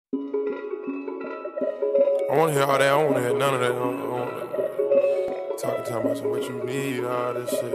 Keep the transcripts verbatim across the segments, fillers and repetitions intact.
I wanna hear all that, I don't wanna hear none of that. I don't, I don't, talking, talking about some what you need, all this shit.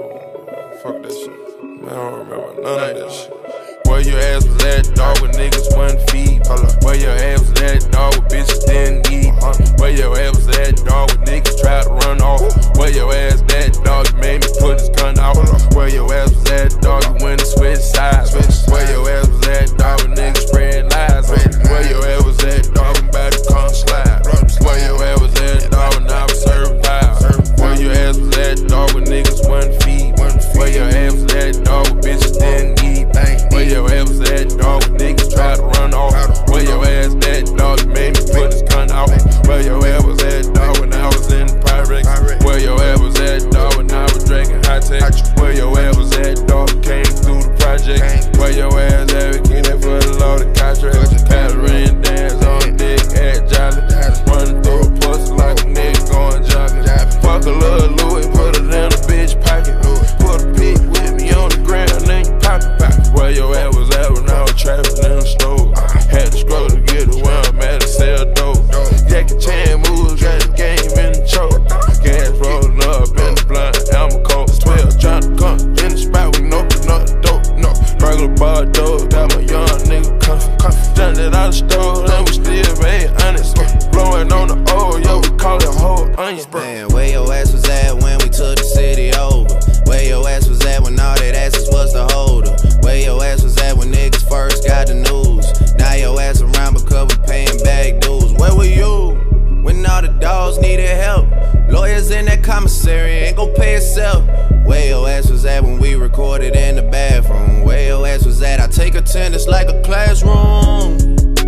Oh, fuck that shit. Man, I don't remember none of that shit. Where your ass was at, dog, when niggas wasn't feed. Where your ass was at, dog, when bitches didn't eat. Where your ass was at, dog, when niggas tried to run off. Where your ass at, dog, you made me put his gun out. Where your ass was at, dog, you went and switched sides. Where your ass was at, dog, when niggas spread lies. Where your ass was at, dog, when about to come slide. Where your ass was at, dog, when I was serving vibe. Where your ass was at, dog, when niggas wasn't feed. Where your ass was at, dog, when bitches didn't eat. Where your ass was at, dog, when niggas tried to run off. Where your ass at, dog, you made me put his gun out. Where your ass was at, dog, when I was in the Pyrex. Where your ass was at, dog, when I was drinking high tech. Where your ass was at, dog, came through the project. Where your ass at, we get it for the loaded contract. Pattern dance on dick, at jolly. Running through a pussy like a nigga going jogging. Fuck a little Louis, put it in a bitch pocket. Put a pic with me on the ground, then you pop it. Where your ass was at when I was trapping in the stove. Had to struggle to get to where I'm at to sell dope. Jackie Chan moves, got the game in the choke. Gas rolling up in the blunt, I'm a cold. twelve trying to come in the spot, we know not dope. No, regular bar dope, got my young nigga comfy. Done it out the stove, and we still made honest. Blowing on the old, yo, we call it whole onion. Man, where your ass was at when we took the city over? Where your ass was at when all that asses was the holder? Where your ass was at when niggas first got the news? Now your ass around because we paying back dues. Where were you when all the dogs needed help? Lawyers in that commissary ain't gon' pay itself. Where your ass was at when we recorded in the bathroom? Where your ass was at? I take attendance like a classroom.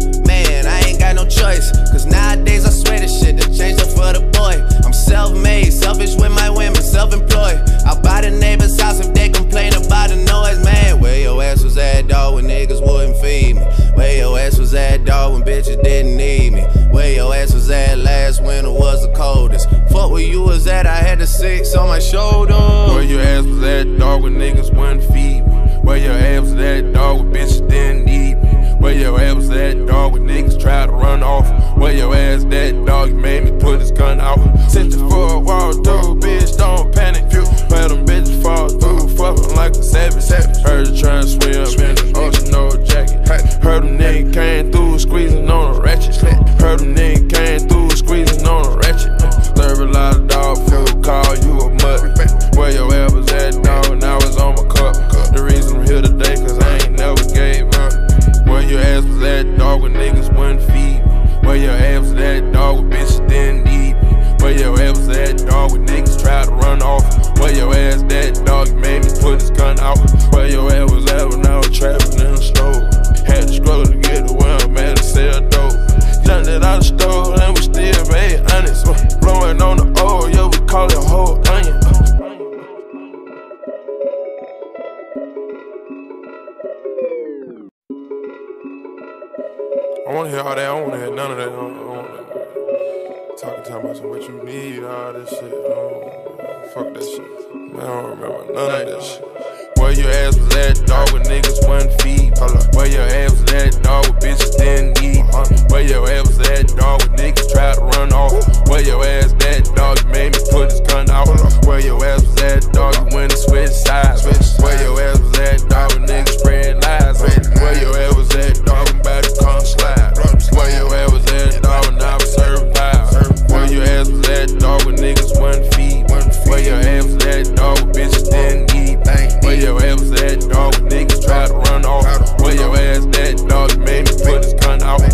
Man, I ain't got no choice, cause nowadays I swear this shit that changed up for the boy. I'm self-made, selfish with my women, self-employed. I'll buy the neighbor's house if they complain about the noise, man. Where your ass was at, dog, when niggas wouldn't feed me? Where your ass was at, dog, when bitches didn't need me? Where your ass was at last winter was the coldest? Fuck where you was at, I had the six on my shoulder. Where your ass was at, dog, when niggas wouldn't feed me? Where your ass was at, dog, when bitches didn't need me? Where your ass was at, dog, when niggas tried to run off? Where your ass at, dog, you made me put his gun out. Sent you for a walk through, bitch, don't panic. Where them bitches fall through, fucking like a savage. Heard you trying to swim in the ocean, no jacket. Heard them niggas came through, squeezing on a ratchet. Heard them niggas came through, squeezing on a ratchet. Serve a lot of dog food, call you a mutt. Where your ass was at, dog, and I was on my cup. The reason I'm here today, cause I ain't never gave up. Where your ass was at, dog, when niggas wouldn't feed me? Where your ass was at, dog, when bitches didn't need me? Where your ass was at, dog, when niggas tried to run off? Where your ass at, dog, you made me put his gun out? Where your ass was at when I was trapping in the stove? Had to struggle to get to where I'm at to sell dope. Done it out the stove, and we still made honest. Blowing on the old, yo, we call it whole onion. I wanna hear all that, I don't wanna hear none of that. I don't, I don't, talking, talking about some what you need, all this shit. Oh, fuck that shit. Man, I don't remember none of that shit. Where your ass was at, dog, when niggas wasn't feed. Where your ass was at, dog, when bitches didn't eat. Where your ass was at, dog, when niggas tried to run off? Where your ass at, dog, you made me put his gun out? Where your ass was at, dog, you went and switched sides? Where your ass was at, dog, when niggas spread lies? Where your ass was at, dog, when about to come slide? Where your ass was at, dog, when I was serving vibe? Where your ass was at, dog, when niggas wasn't feed? Where your ass was at, dog, when bitches didn't eat? Where your ass was at, dog, when niggas tried to run off? Where your ass at, dog, you made me put his gun out?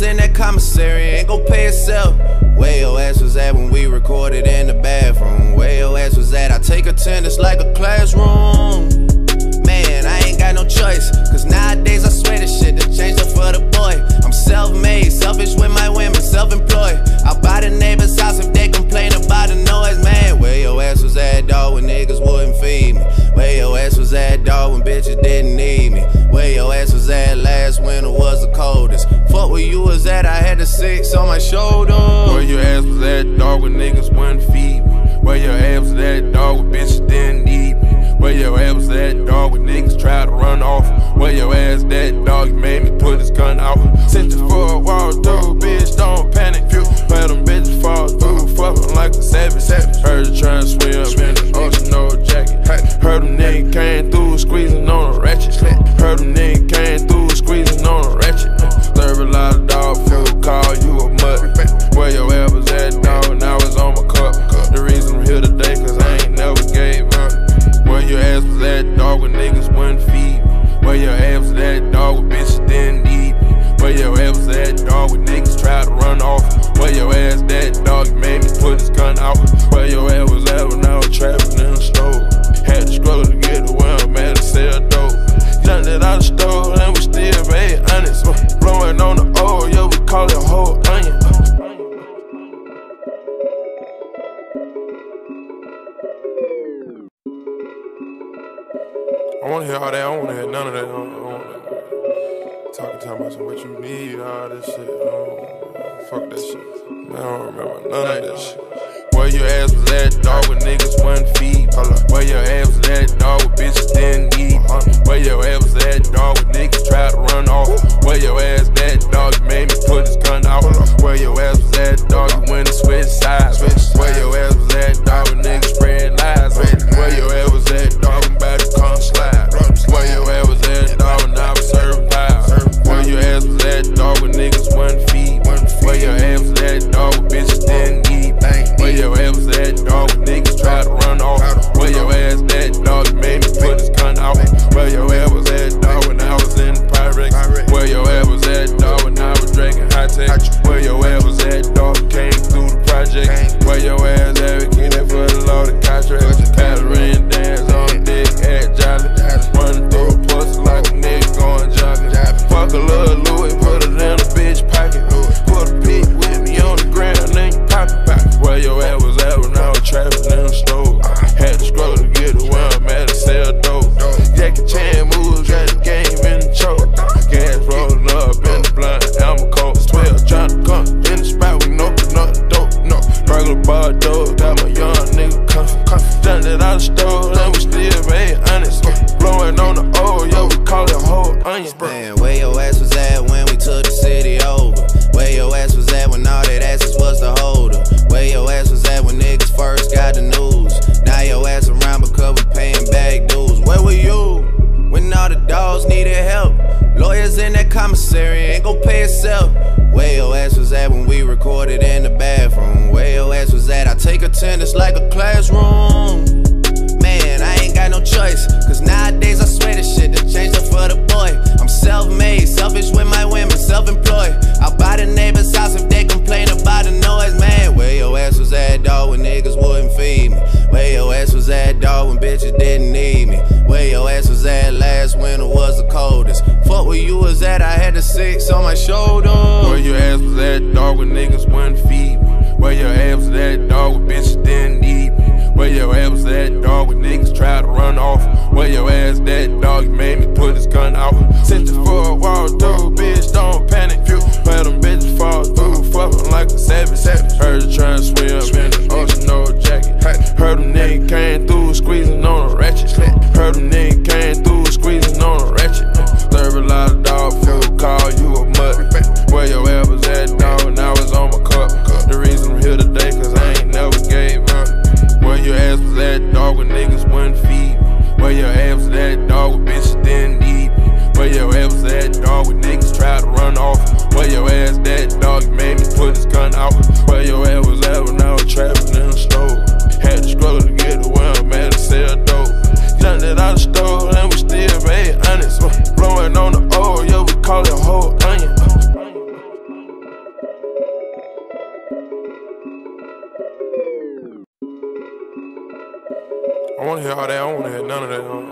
in that commissary, ain't gon' pay itself. Where your ass was at when we recorded in the bathroom? Where your ass was at? I take attendance like a classroom. Man, I ain't got no choice, cause nowadays I swear this shit done changed up for the boy. I'm self-made, selfish with my women, self-employed. I'll buy the neighbor's house if they complain about the noise, man. Where your ass was at, dog, when niggas wouldn't feed me? Where your ass was at, dog, when bitches didn't need me? Where your ass was at last winter was the coldest? Fuck where you was at, I had the six on my shoulder. Where your ass was at, dog, when niggas wouldn't feed me? Where your ass was at, dog, when bitches didn't need me? Where your ass was at, dog, when niggas tried to run off? Where your ass that, dog, you made me put his gun out. Sent you for a walk through, bitch, don't panic. Let them bitches fall through, fuckin' like a savage. Heard you tryna swim in the ocean, no jacket. Heard them niggas came through, squeezing on a ratchet. Heard them niggas came through, squeezing on a ratchet. Serve a lot of dog food, call you a mutt. Where your ass was at, dog, now it's on my cup. The reason I'm here today, cause I ain't never gave up. Where your ass was at, dog, when niggas wouldn't feed me? Where your ass was at, dog, when bitches didn't need me? Where your ass was at, dog, when niggas tried to run off? Where your ass that, dog, you made me put his gun out? Where your ass was at when I was trapping in the store? Had to struggle to get to where I'm at to sell dope. Jumped it out the store and we still made honest. Blowing on the oil, yo, we call it a whole onion. I wanna hear all that, I don't wanna hear none of that. I don't, I don't wanna... Talking time about some what you need, all this shit. Oh, fuck that shit. Man, I don't remember none of that shit. Where your ass was at, dog, when niggas wouldn't feed? Where your ass was at, dog, when bitches didn't eat? Where your ass was at, dog, when niggas tried to run off? Where your ass that, dog, you made me put his gun out? Where your ass was at, dog, you went and switched sides? Where your ass was at, dog, when niggas spread lies? Where your ass was at, dog, when about to come slide? Where your ass was at, dog, when I was serving pies? Where your ass was at, dog, when niggas wouldn't feed? Where your ass was at, dog, when bitches didn't eat? Where your ass was at, dog, when niggas tried to run off? Where your ass that, dog, you made me put his gun out? Where your ass was at, dog, when I was in the Pyrex? Where your ass was at, dog, when I was drinking high tech? Where your ass was at, dog, came through the project? Where your ass at, we came there for the loaded contract? Pattern dance on dick, at jolly. Running through a pussy like a nigga going jogging. Fuck a little Louis, put it in a bitch pocket. Put a pig with me on the ground, then you pop it back. Where your ass was at when I was trapping in the store? Had to struggle to get to where I'm at to sell dope. Jackie Chan moves, got the game in the choke. Gas rolling up in the blunt, I'm a cold. twelve trying to come in the spot, we know not the dope. No, regular bar dope, got my young nigga comfy. Jumped it out the store, and we still made honest. Blowing on the oil, yo, we call it a whole onion. Man, where your ass was at when we took the city over? Where your ass was at when all that asses was the holder? Where your ass was at when niggas first got the news? Now your ass around because we paying back dues. Where were you when all the dogs needed help? Lawyers in that commissary, ain't gon' pay itself. Where your ass was at when we recorded in the bathroom? Where your ass was at? I take attendance like a classroom. Man, I ain't got no choice, cause nowadays I swear this shit done changed up for the boy. I'm self-made, selfish with my women, self-employed. I'll buy the neighbor's house if they complain about the noise, man. Where your ass was at, dog, when niggas wouldn't feed me? Where your ass was at, dog, when bitches didn't need me? Where your ass was at last winter was the coldest? Fuck where you was at, I had the six on my shoulder. Where your ass was at, dog, when niggas wouldn't feed me? Where your ass was at, dog, when bitches didn't need me? Where your ass was at, dog, when niggas tried to run off? Where your ass that, dog, you made me put his gun out? Sent you for a walk through, bitch, don't panic. Let them bitches fall through, fucking like a savage. Heard you tryna swim in the ocean, no jacket. Heard them niggas came through, squeezing on a ratchet. Heard them niggas came through, squeezing on a ratchet. Serve a lot of dog food, call you a mutt. Where your ass was at, dog, now it's on my cup. The reason I'm here today, cause I ain't never gave up. Where your ass was at, dog, when niggas wouldn't feed me? Where your ass was at, dog, when bitches didn't eat me? Where your ass was wanna hear all that, I don't wanna hear none of that. I don't, I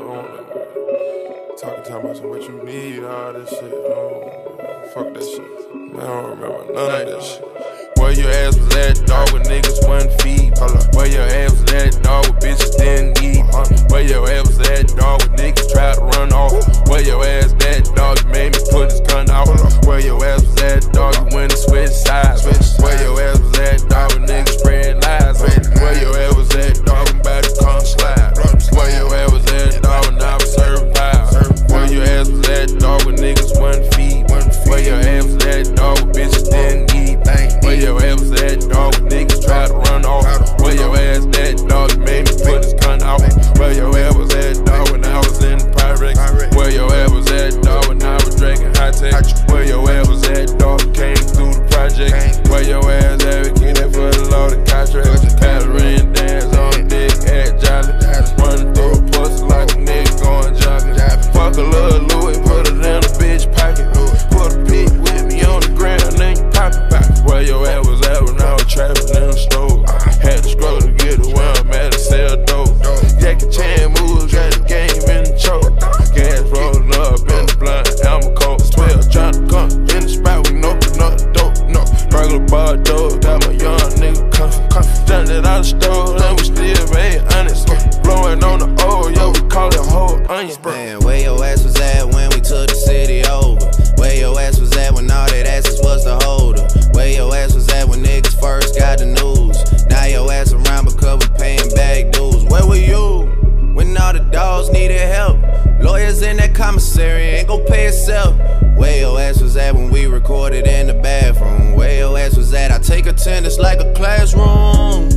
don't, talking, talking about some what you need, all this shit. I don't, fuck that shit. Man, I don't remember none of that shit. Where your ass was at, dog, when niggas wasn't feed. Where your ass was at, dog, when bitches didn't eat. Where your ass was at, dog, when niggas tried to run off. Where your ass at, dog, you made me put his gun out. Where your ass was at, dog, you went and switched sides. Where your ass was at, dog, when niggas spread lies. Where your ass was at, dog, when about to come slide. Where your ass was at, dog, when I was serving pies. Where your ass was at, dog, when niggas wasn't feed. Where your ass was at, dog, when bitches didn't eat. Where your ass was at, dog, when niggas tried to run off. Where your ass at, dog, you made me put his gun out. Where your ass was at, dog, when I was in the Pyrex. Where your ass was at, dog, when I was drinking high tech. Where your ass was at, dog, came through the project. Where your ass advocated for the law, the contract. Pattern dance on dick, at jolly. Running through a pussy like a nigga going jogging. Fuck a little Louis, put it in a bitch pocket. Put a pig with me on the ground, then you pop it. Where your ass was at when I was trapping in the store. Had to struggle to get to where I'm at to sell dope. Jackie Chan moves, got the game in the choke. Gas rolling up in the blunt, I'm a cold twelve. Tryna come in the spot, we know not the dope, no. Regular bar dope, got my young nigga comfy. Jumped it out the stove, and we still made honest. Blowing on the old, yo, we call it whole onion. Man, where your ass was at when we took the city over? Where your ass was at when all that asses was the holder? Where your ass was at when niggas first got the news? Now your ass around because we paying back dues. Where were you when all the dogs needed help? Lawyers in that commissary ain't gon' pay itself. Where your ass was at when we recorded in the bathroom? Where your ass was at? I take attendance like a classroom.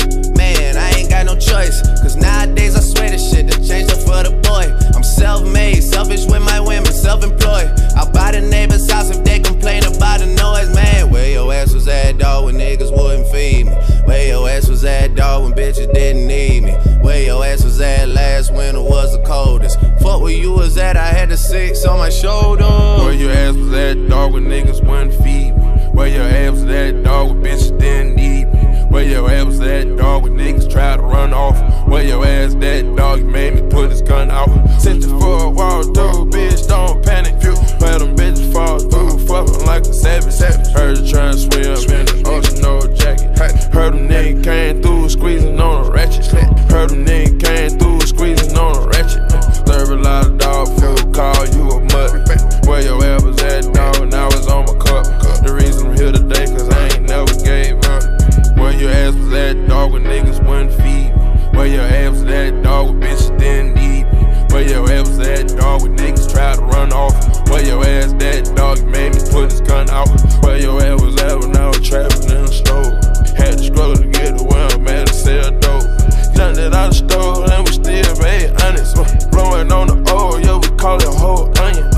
Man, I ain't got no choice, cause nowadays I swear this shit that changed up for the boy. I'm self-made, selfish with my women, self-employed. I'll buy the neighbor's house if they complain about the noise, man. Where your ass was at, dog, when niggas wouldn't feed me? Where your ass was at, dog, when bitches didn't need me? Where your ass was at last winter was the coldest? Fuck where you was at, I had the six on my shoulder. Where your ass was at, dog, when niggas wouldn't feed me? Where your ass was at, dog, when bitches didn't need me? Where your ass was at, dog, when niggas tried to run off? Where your ass at, dog, you made me put his gun out. Sent you for a walk through, bitch, don't panic. Where them bitches fall through, fucking like a savage. Heard you trying to swim in the ocean, no jacket. Heard them niggas came through, squeezing on a ratchet. Heard them niggas came through, squeezing on a ratchet. Serve a lot of dog food, call you a mutt. Where your ass was at, dog, and I was on my cup. The reason I'm here today, cause I ain't never gave up. Where your ass was at, dog, when niggas wouldn't feed me? Where your ass was at, dog, when bitches didn't eat me? Where your ass was at, dog, when niggas tried to run off? Where your ass at, dog, you made me put his gun out? Where your ass was at when I was trapping in the stove? Had to struggle to get to where I'm at to sell dope. Jumped it out the stove, and we still made honest. Blowing on the old, yo, we call it whole onion.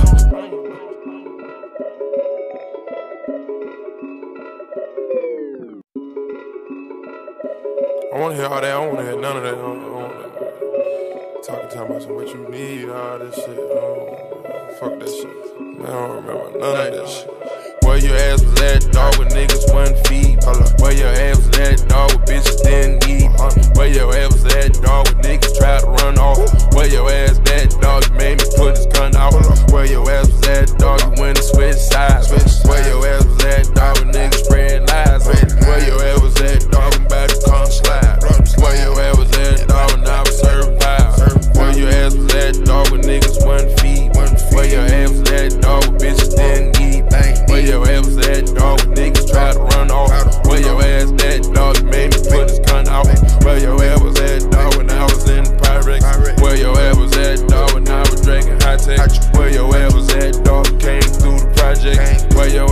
I wanna hear all that, I don't wanna hear none of that. I don't, I don't, talking, talking about some what you need, all this shit. I don't, fuck that shit. Man, I don't remember none of that shit. Where your ass was at, dog, when niggas wasn't feed. Where your ass was at, dog, when bitches didn't eat. Where your ass was at, dog, when niggas tried to run off? Where your ass at, dog, you made me put his gun out? Where your ass was at, dog, you went and switched sides? Where your ass was at, dog, when niggas spread lies? Where your ass was at, dog, when about to come slide? Where your ass was at, dog, when I was serving pies? Where your ass was at, dog, when niggas wasn't feed? Where your ass was at, dog, when bitches didn't eat? Where your ass was at, dog, when niggas tried to run off? Where your ass at, dog, you made me put his gun out? Where your ass was at, dog, when I was in the Pyrex? Where your ass was at, dog, when I was drinking high tech? Where your ass was at, dog, came through the project? Where your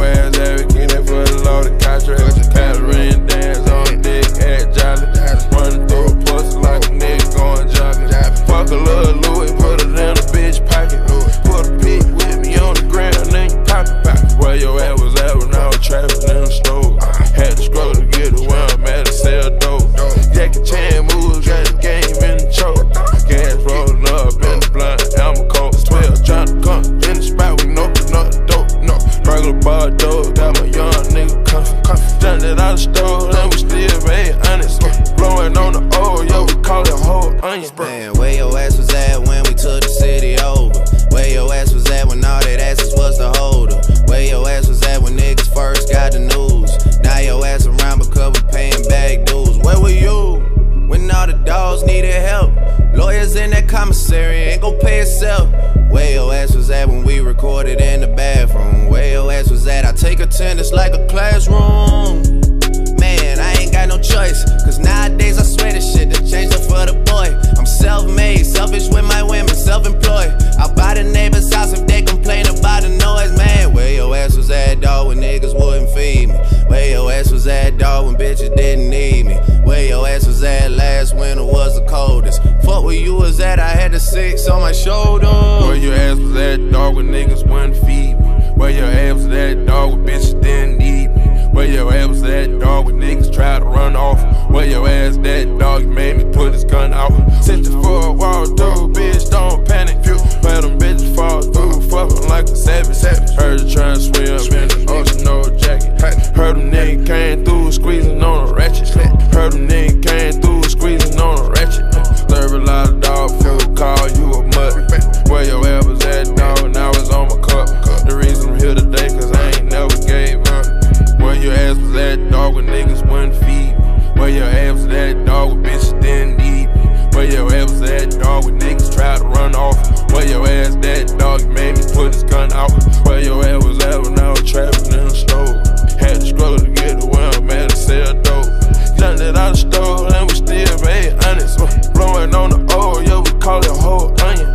was at, I take attendance like a classroom. Man, I ain't got no choice, cause nowadays I swear this shit that changed up for the boy. I'm self-made, selfish with my women, self-employed. I'll buy the neighbor's house if they complain about the noise. Man, where your ass was at, dog, when niggas wouldn't feed me? Where your ass was at, dog, when bitches didn't need me? Where your ass was at last winter was the coldest? Fuck where you was at, I had the six on my shoulder. Where your ass was at, dog, when niggas wouldn't feed me? Where your ass was at, dog, when bitches didn't need me? Where your ass was at, dog, when niggas tried to run off? Where your ass that, dog, you made me put his gun out? Sent you for a walk through, bitch, don't panic. Where them bitches fall through, fuckin' like a savage. Heard you tryna swim in the ocean, no jacket. Heard them niggas came through, squeezing on a ratchet. Heard them niggas came through, squeezing on a ratchet. Serve a lot of dog food, call you a mutt. Where your ass was at, dog, now it's on my cup. The reason I'm here today, cause I ain't never gave up. Where your ass was at, dog, when niggas wouldn't feed me? Where your ass was at, dog, when bitches didn't need me? Where your ass was at, dog, when niggas tried to run off? Where your ass that, dog, you made me put his gun out? Where your ass was at when I was trapping in the store? Had to struggle to get to where I'm at to sell dope. Jumped it out the store and we still made honest. Blowing on the oil, yeah, we call it whole onion.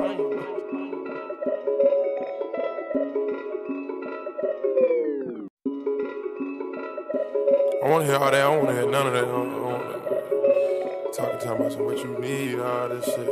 I wanna hear all that, I don't wanna hear none of that. I don't, I don't, talking, talking about some what you need, all this shit.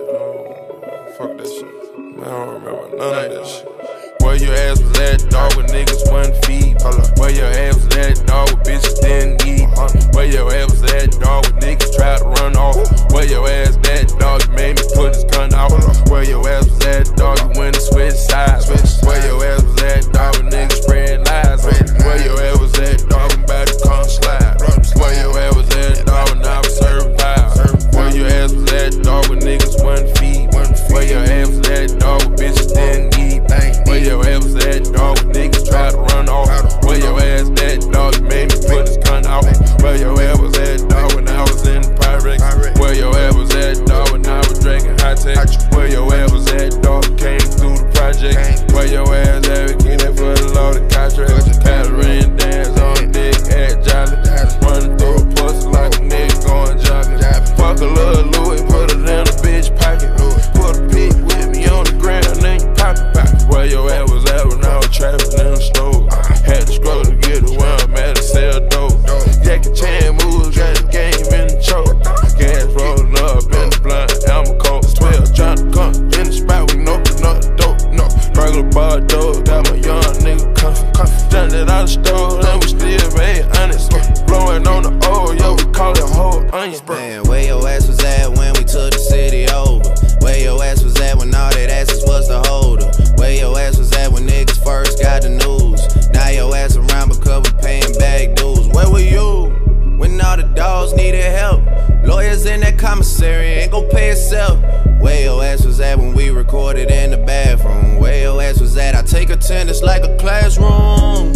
Oh, fuck that shit. Man, I don't remember none of that shit. Where your ass was at, dog, when niggas wouldn't feed? Where your ass was at, dog, when bitches didn't need? Where your ass was at, dog, when niggas tried to run off? Where your ass that, dog, you made me put his gun out? Where your ass was at, dog, you went and switched sides? Where your ass was at, dog, when niggas spread lies? Where your ass was at, dog, when about to come slide? Where your ass was at, dog, when I was serving vibes? Where your ass was at, dog, when niggas wouldn't feed? Where your ass was at, dog, when bitches didn't need? Where your ass was at, dog, when niggas tried to run off? Where your ass that, dog, you made me put his gun out? Where your ass was at, dog, when I was in the Pyrex? Where your ass was at, dog, when I was drinking high tech? Where your ass was at, dog, came through the project? Where your ass at, we get it for the loaded contract? Had a rain dance on dick, at jolly. Running through a pussy like a nigga going jogging. Fuck a little Louis, put it in a bitch pocket. Put a pig with me on the ground, then you pop it. Where your ass was at when I was trapping in the store? Had to struggle to get to where I'm at to sell dope. Jackie Chan moves, got the game in the choke. Gas rolling up in the blunt, I'm a cold twelve. Tryna come in the spot, we know not the dope. No, regular bar dope, got my young nigga comfy. Jumped it out the store, and we still made honest. Blowing on the oil, yo, we call it whole onion. Man, where your ass was at when we took the city over? Where your ass was at when all that asses was the holder? Where your ass was at when niggas first got the news? Now your ass around because we paying back dues. Where were you when all the dogs needed help? Lawyers in that commissary ain't gon' pay itself. Where your ass was at when we recorded in the bathroom? Where your ass was at, I take attendance like a classroom.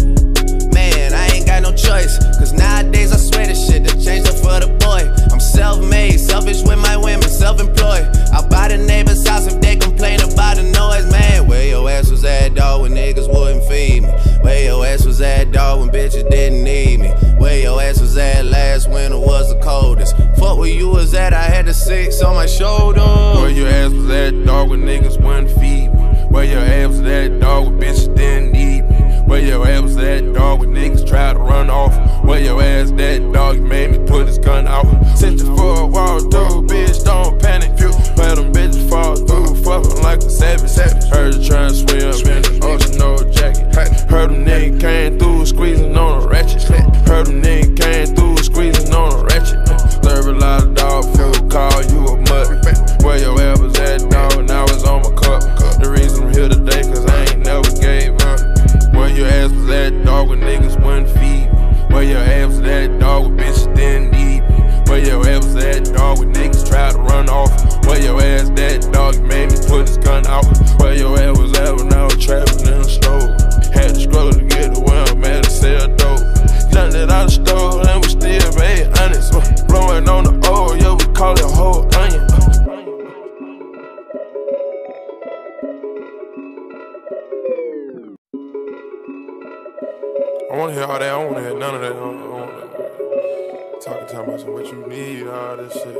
Man, I ain't got no choice, cause nowadays I swear this shit that changed up for the boy. I'm self-made, selfish with my women, self-employed. I'll buy the neighbor's house if they complain about the noise. Man, where your ass was at, dog, when niggas wouldn't feed me? Where your ass was at, dog, when bitches didn't need me? Where your ass was at last winter was the coldest? Fuck where you was at, I had the six on my shoulder. Where your ass was at, dog, when niggas wouldn't feed me? Where your ass was at, dog, when bitches didn't need me? Where your ass was at, dog, when niggas tried to run off? Where your ass that, dog, you made me put his gun out? Sent you for a walk through, bitch, don't panic. Where them bitches fall through, fucking like a savage. Heard you tryna swim in the ocean, no jacket. Heard them niggas came through, squeezing on a ratchet. Heard them niggas came through, squeezing on a ratchet. Serve a lot of dog food, call you a mutt. Where your ass was at, dog, now it's on my cup. The reason I'm here today, cause I ain't never gave up. Where your ass was at, dog, when niggas wouldn't feed me? Where your ass was at, dog, when bitches didn't need me? Where your ass was at, dog, when niggas tried to run off? Where your ass that, dog, you made me put his gun out? Where your ass was at when I was trapping in the store? Had to struggle to get to where I'm at to sell dope. Jumped it out the store. I wanna hear all that, I don't wanna hear none of that. I don't, I don't, talking, talking about some what you need, all this shit.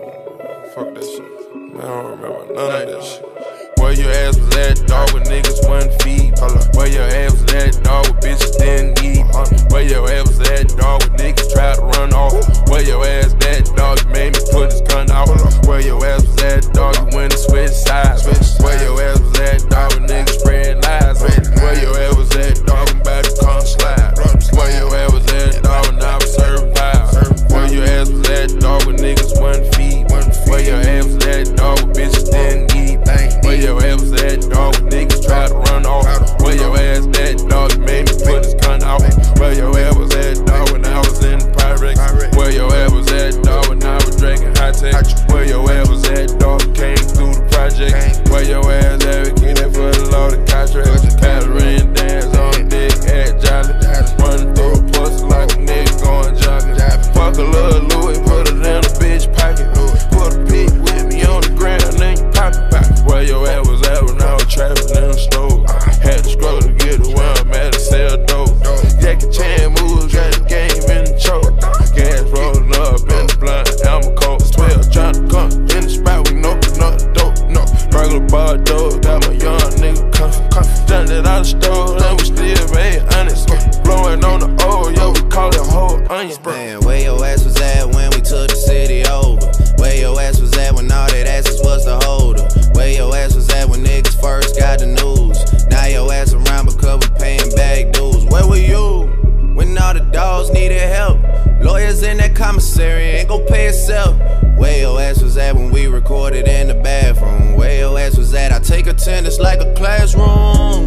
Oh, fuck that shit. Man, I don't remember none of that shit. Where your ass was at, dog, with niggas wasn't feed. Where your ass was at, dog, with bitches didn't eat. Where your ass was at, dog, with niggas tried to run off. Where your ass at, dog, you made me put his gun out. Where your ass was at, dog, you went and switched sides. Where your ass was at, dog, with niggas spread lies. Where your ass was at, dog, I'm about to come slide. Where your ass was at, dog, and I was serving pies. Where your ass was at, dog, with niggas wasn't feed. Where your ass was at, dog, with bitches didn't eat. Where your ass was at, dog, with niggas tried to run off. Where your ass at, dog, you made me put his gun out. Where your ass was at, dog, when I was in the Pyrex. Where your ass was at, dog, when I was drinking high tech. Where your ass was at, dog, came through the project. Where your ass at, we get that for the load of contract. Pattern dance on dick, at jolly. Running through a pussy like a nigga going jogging. Fuck a little Louis, put it in a bitch pocket. Put a pig with me on the ground, then you pop it back. Where your ass was at when I was trapping in the store. Had to struggle to get to where I'm at to sell dope. Jackie Chan moves, got the game in the choke. Gas rolling up in the blunt, I'm a cold twelve. Trying to come in the spot, we know not the dope. No, regular bar dope, got my young nigga comfy. Jumped it out the stove, and we still made honest. Blowing on the old, yo, we call it whole onion. Man, where your ass was at when we took the city over? Where your ass was at when all that asses was the holder? Where your ass was at when niggas first got the news? Now your ass around because we paying back dues. Where were you when all the dogs needed help? Lawyers in that commissary ain't gon' pay itself. Where your ass was at when we recorded in the bathroom? Where your ass was at? I take attendance like a classroom.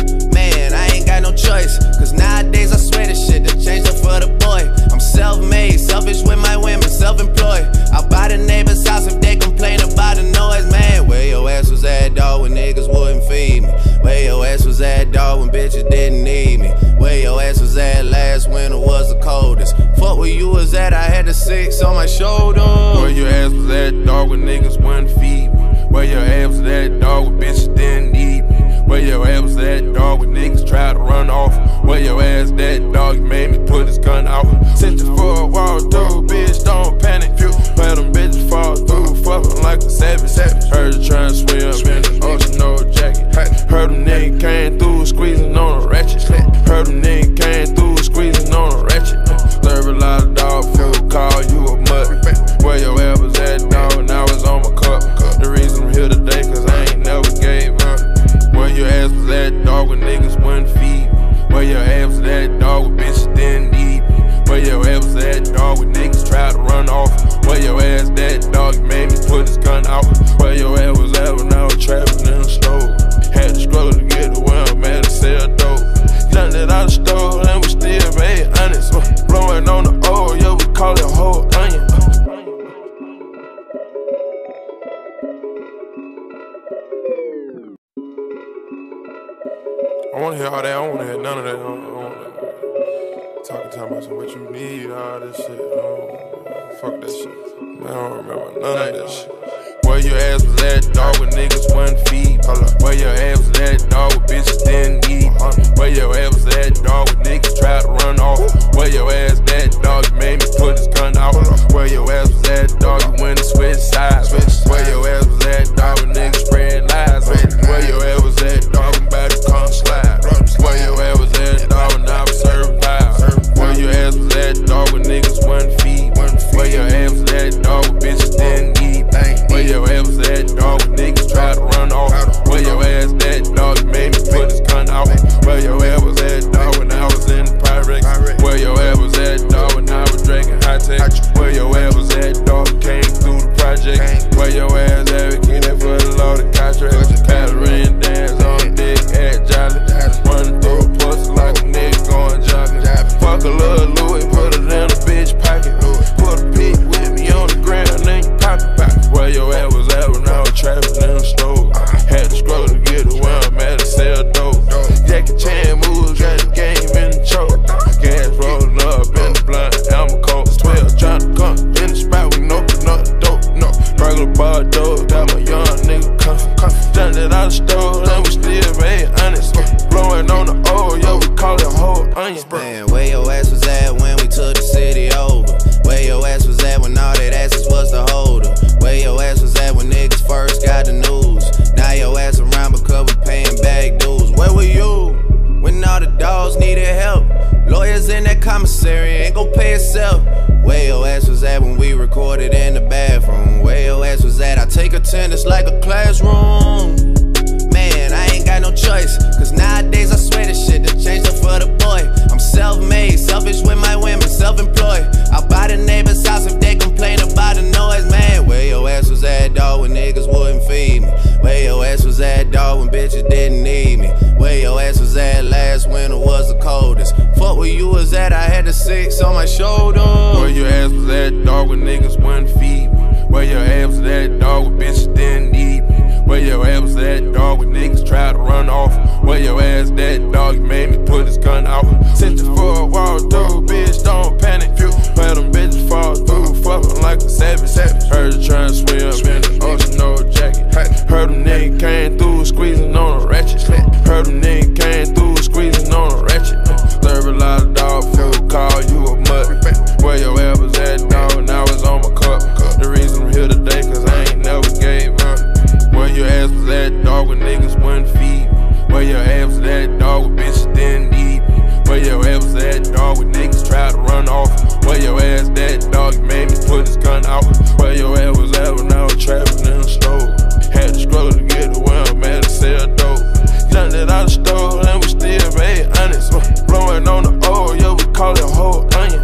Man, I ain't got no choice, cause nowadays I swear this shit done changed up for the boy. I'm self-made, selfish with my women, self-employed. I'll buy the neighbor's house if they complain about the noise. Man, where your ass was at, dog, when niggas wouldn't feed me? Where your ass was at, dog, when bitches didn't need me? Where your ass was at last winter was the coldest? Fuck where you was at, I had the six on my shoulder. Where your ass was at, dog, when niggas wouldn't feed me? Where your ass was at, dog, when bitches didn't need me? Where your ass was at, dog, when niggas tried to run off? Where your ass at, dog, you made me put his gun out. Sent you for a walk through, bitch, don't panic. Where them bitches fall through, fucking like a savage. Heard you trying to swim in the ocean, no jacket. Heard them niggas came through, squeezing on a ratchet. Heard them niggas came through, squeezing on a ratchet. Serve a lot of dog food, call you a mutt. Where your ass was at, dog, and I was on my cup. The reason I'm here today, cause I ain't never gave up. Where your ass was at, dog, when niggas wouldn't feed me? Where your ass was at, dog, when bitches didn't need me? Where your ass was at, dog, when niggas tried to run off? Where your ass at, dog, you made me put his gun out? Where your ass was at when I was trapping in the stove? Had to struggle to get to where I'm at to sell dope. Jumped it out the stove, and we still made honest. Blowing on the old, yo, we call it whole onion. I wanna hear all that, I don't wanna hear none of that. I don't, I don't, talking, talking about some what you need, all this shit. Oh, fuck that shit. Man, I don't remember none of that shit. Where your ass was at, dog, when niggas wasn't feed. Where your ass was at, dog, when bitches didn't eat. Where your ass was at, dog, when niggas tried to run off? Where your ass at, dog, you made me put his gun out? Where your ass was at, dog, you went and switched sides? Where your ass was at, dog, when niggas spread lies? Where your ass was at, dog, I'm about to come slide? Where your ass was at, dog, when I was serving pies? Where your ass was at, dog, when niggas wasn't feed? Where your ass was at, dog, when bitches didn't eat? Where your ass was at, dog, when niggas tried to run off? Where your ass at, dog, you made me put his gun out? Where your dogs needed help. Lawyers in that commissary ain't gon' pay itself. Where your ass was at when we recorded in the bathroom? Where your ass was at? I take attendance like a classroom. Man, I ain't got no choice, cause nowadays I swear this shit done changed up for the boy. I'm self-made, selfish with my women, self-employed. I'll buy the neighbor's house if they complain about the noise, man. Where your ass was at, dog, when niggas wouldn't feed me? Where your ass was at, dog, when bitches didn't need me? Where your ass was at last winter was the coldest? Fuck where you was at, I had the six on my shoulder. Where your ass was at, dog, when niggas wouldn't feed me? Where your ass was at, dog, when bitches didn't need me? Where your ass was at, dog, when niggas tried to run off? Where your ass that, dog, you made me put his gun out. Sent you for a walk through, bitch, don't panic. Where them bitches fall through, fuckin' like a savage. Heard her tryna swim in the ocean, no jacket. Heard them niggas came through, squeezing on a ratchet. Heard them niggas came through, squeezing on a ratchet. Serve a lot of dog food, call you a mutt. Where your ass was at, dog, now it's on my cup. The reason I'm here today, cause I ain't never gave up. Where your ass was at, dog, when niggas wouldn't feed me? Where your ass was at, dog, when bitches didn't need me? Where your ass was at, dog, when niggas tried to run off? Where your ass that, dog, you made me put his gun out? Where your ass was at when I was trapping in the store? Had to struggle to get to where I'm at to sell dope. Jumped it out the store and we still made honest. Blowing on the oil, yeah, we call it whole onion.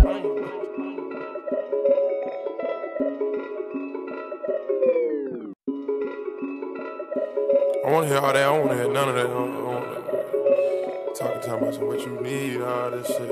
I wanna hear all that, I don't wanna hear none of that. I don't, I don't, talking, talking about some what you need, all this shit.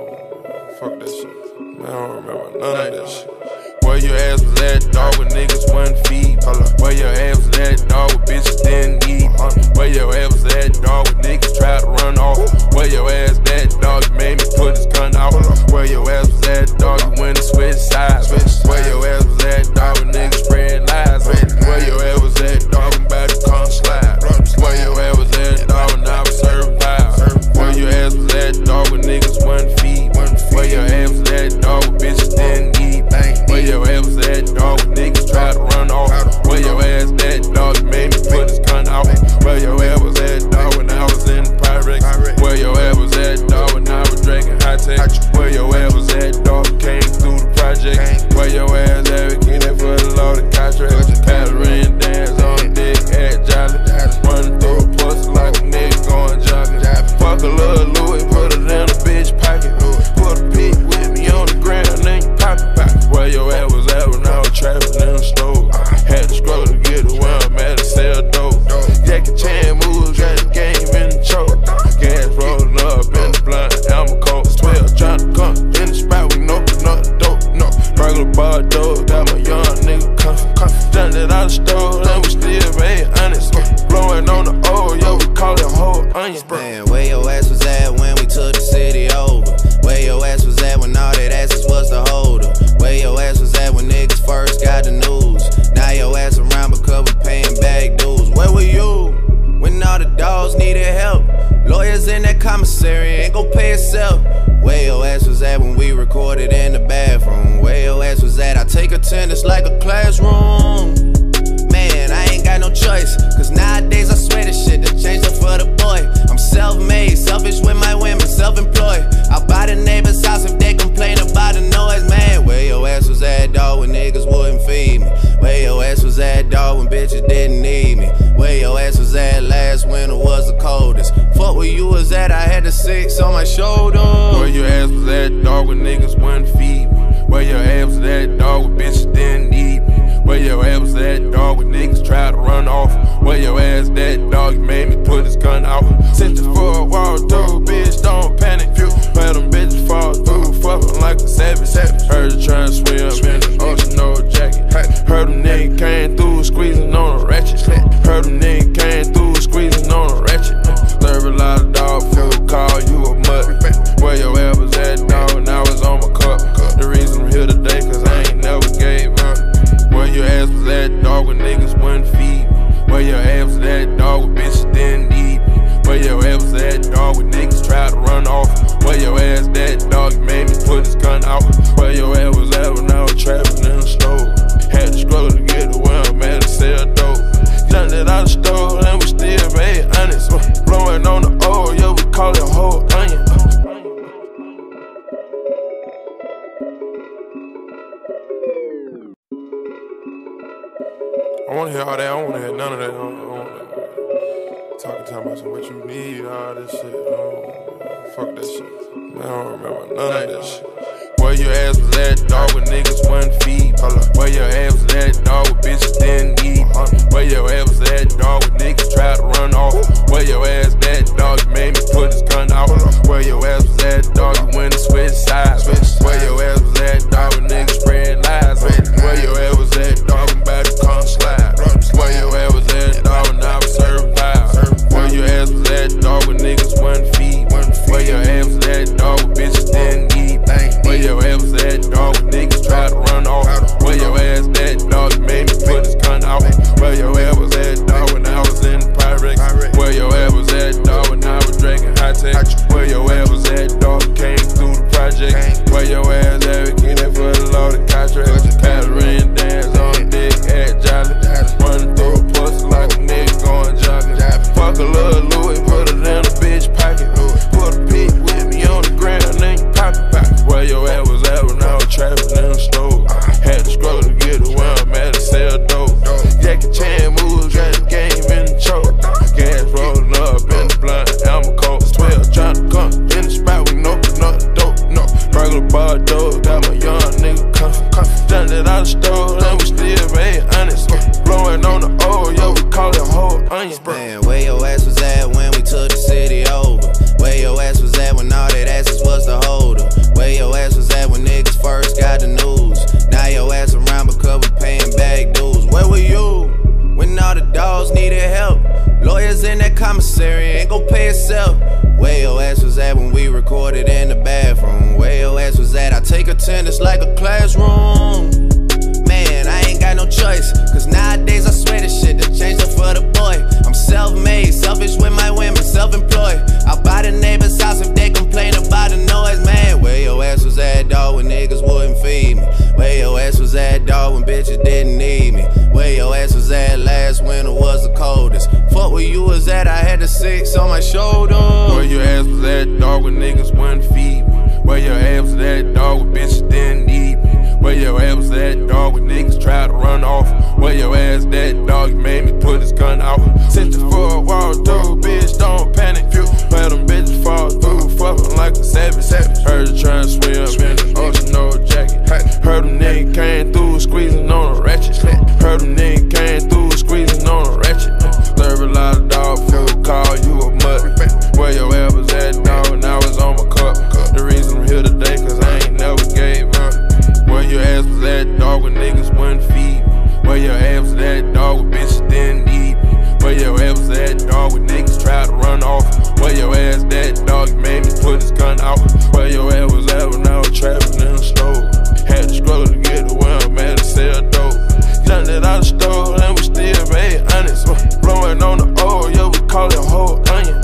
Oh, fuck that shit. Man, I don't remember none of that shit. Where your ass was at, dog, when niggas wouldn't feed? Where your ass was at, dog, when bitches didn't need? Where your ass was at, dog, when niggas tried to run off? Where your ass that, dog, you made me put his gun out? Where your ass was at, dog, you went and switched sides? Where your ass was at, dog, when niggas spread lies? Where your ass was at, dog, when about to come slide? Where your ass was at, dog, when I was serving pies? Where your ass was at, dog, when niggas wouldn't feed? Where your ass was at, dog, when bitches didn't need? Where your ass was at, dog, when niggas tried to run off? Where your ass that, dog, you made me put his gun out? Where your ass was at, dog, when I was in the Pyrex? Where your ass was at, dog, when I was drinking high tech? Where your ass was at, dog, came through the project? Where your ass advocating for the law, the contract? Pattern dance on dick, at jolly. Running through a pussy like a nigga going jogging. Fuck a little Louis, put it in a bitch pocket. Put a pig with me on the ground in your pocket. Where your ass was at when I was trapping in the store? Had to struggle to get to where I'm at to sell dope. Jackie Chan moves, got the game in the choke. Gas rolling up in the blunt, Elmer coat. twelve trying to come in the spot with no nut dope. No regular bar dope, got my young nigga comfy. Jumped it out the store, and we still made honest. Blowing on the oil, yo, we call it whole onion. Man, where your ass was at when we took the city over? Where your ass was at when all that assets was the holder? Where your ass was at when niggas first got the news? Now your ass around because we paying back dues. Where were you when all the dogs needed help? Lawyers in that commissary ain't gon' pay itself. Where your ass was at when we recorded in the bathroom? Where your ass was at? I take attendance like a classroom. Man, I ain't got no choice, cause nowadays I swear this shit done changed up for the boy. I'm self-made, selfish with my women, self-employed. I'll buy the neighbor's house if they complain about the noise, man. Where your ass was at, dog, when niggas wouldn't feed me? Where your ass was at, dog, when bitches didn't need me? Where your ass was at last winter was the coldest? Fuck where you was at, I had the six on my shoulder. Where your ass was at, dog, when niggas wouldn't feed me? Where your ass was at, dog, when bitches didn't need me? Where your ass was at, dog, when niggas tried to run off? Where your ass that, dog, you made me put his gun out? Sent you for a walk through, bitch, don't panic. Where them bitches fall through, fuckin' like a savage. Heard her tryna swim in the ocean, no jacket. Heard them niggas came through, squeezing on a ratchet. Heard them niggas came through, squeezing on a ratchet. Serve a lot of dog food, call you a mutt. Where your ass was at, dog, now it's on my cup. The reason I'm here today, cause I ain't never gave up. Where your ass was at, dog, when niggas wouldn't feed me? Where your ass was at, dog, when bitches didn't need me? Where your ass was at, dog, when niggas tried to run off? Where your ass that, dog, you made me put his gun out? Where your ass was at when I was trapping in the store? Had to struggle to get to where I'm at to sell dope. Jumped it out the store and we still I wanna hear all that, I don't wanna hear none of that. I don't, I don't, talking time about some what you need, all this shit. Oh, fuck that shit. Man, I don't remember none of that shit. Where your ass was at, dog, with niggas one feet. Where your ass was at, dog, with bitches didn't eat. Where your ass was at, dog, with niggas tried to run off. Where your ass at, dog, you made me put his gun out. Where your ass was at, dog, you went and switched sides. Where your ass was at, dog, with niggas spread lies. Where your ass was at, dog, I'm about to come slide. Where your ass was at, dog, and I was serving loud. Where your ass was at, dog, with niggas one feet. Where your ass was at, dog, with bitches didn't eat. Where your ass was at, dog, with niggas tried to run off. Where your ass at, dog, you made me put his gun out. Where your ass was at, dog, when I was in the Pyrex. Where your ass was at, dog, when I was drinking high tech. Where your ass was at, dog, came through the project. Where your ass at, we get that for the loaded contract. Pattern dance on dick, at jolly. Running through a pussy like a nigga going jogging. Fuck a little Louis, put it in a bitch pocket. Put a pig with me on the ground, then you pop it. Where your ass was at when I was trapping in the store. Had to struggle to get to where I'm at to sell dope. Jackie Chan moves, got the game in the choke. Gas rolling up in the blunt, I'm a cold. twelve trying to come in the spot, we know not dope, no. Regular bar dope, got my young nigga comfy. Done it out the store, and we still made honest. Blowing on the O, yo, we call it whole onion. Man, where your ass was at when we took the city over? Where your ass was at when all that asses was the holder? Where your ass was at when niggas first got the news? Now your ass around because we paying back dues. Where were you when all the dogs needed help? Lawyers in that commissary ain't gon' pay itself. Where your ass was at when we recorded in the bathroom? Where your ass was at? I take attendance like a classroom. Man, I ain't got no choice, cause nowadays I swear this shit done changed up for the boy. I'm self-made, selfish with my women, self-employed. I'll buy the neighbor's house if they complain about the noise, man. Where your ass was at, dog, when niggas wouldn't feed me? Where your ass was at, dog, when bitches didn't need me? Where your ass was at last winter was the coldest? Fuck where you was at, I had the six on my shoulder. Where your ass was at, dog, when niggas wouldn't feed me? Where your ass was at, dog, when bitches didn't need me? Where your ass was at, dog, when niggas tried to run off? Where your ass at, dog, you made me put his gun out. Sent you for a walk through, bitch, don't panic. Where them bitches fall through, fucking like a savage. Heard you trying to swim in the ocean, no jacket. Heard them niggas came through, squeezing on a ratchet. Heard them niggas came through, squeezing on a ratchet. Serve a lot of dog food, call you a mutt. Where your ass was at, dog, and I was on my cup. The reason I'm here today, cause I ain't never gave up. Where your ass was at, dog, when niggas wouldn't feed me? Where your ass was at, dog, when bitches didn't need me? Where your ass was at, dog, when niggas tried to run off? Where your ass at, dog, you made me put his gun out? Where your ass was at when I was trapping in the store? Had to struggle to get to where I'm at to sell dope. Done it out the store, and we still made honest. Blowing on the O, yo, we call it whole onion.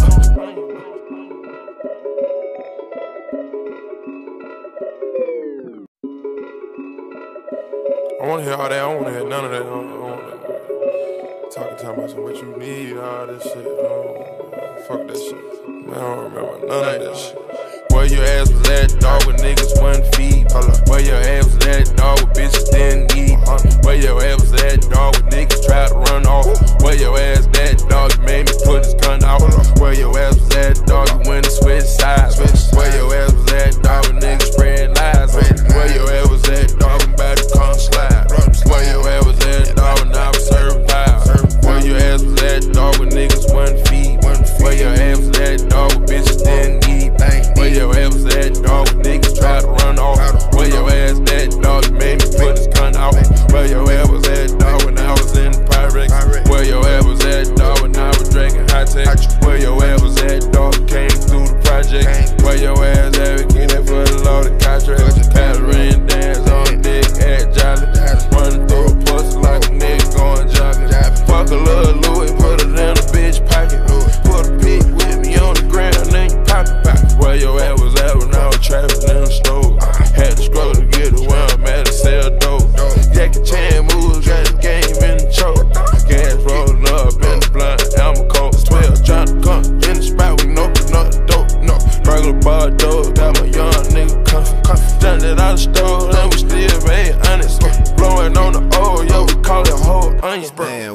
I wanna hear all that, I don't wanna hear none of that. I don't, I don't, talking time about some what you need, all this shit. Oh, fuck that shit. Man, I don't remember none of that shit. Where your ass was at, dog, with niggas one feet. Where your ass was at, dog, with bitches didn't eat. Where your ass was at, dog, with niggas tried to run off? Where your ass at, dog, you made me put his gun out? Where your ass was at, dog, you went and switched sides? Where your ass was at, dog, with niggas spread lies? Where your ass was at, dog, I'm about to come slide? Where your ass was at, dog, when I was serving loud? Where your ass was at, dog, with niggas one feet? Where your ass was at, dog, with bitches didn't eat? Where your ass was at, dog, when niggas tried to run off? Where your ass at, dog, you made me put his gun out? Where your ass was at, dog, when I was in the Pyrex? Where your ass was at, dog, when I was drinking high tech? Where your ass was at, dog, came through the project? Where your ass at, we get that for the loaded contract? Pattern dance on dick, at jolly. Running through a pussy like a nigga going jogging. Fuck a little Louis, put it in a bitch pocket. Put a pig with me on the ground, then you pop it. Where your ass was at when I was trapping in the store? Had to struggle to get to where I'm at to sell dope. Jackie Chan moves, got the game in the choke. Gas rolling up in the blunt, I'm a cold. twelve trying to come in the spot, we know not dope, no. Regular bar dope, got my young nigga comfy. Done it out the store, and we still made honest. Blowing on the O, yo, we call it whole onion. Man,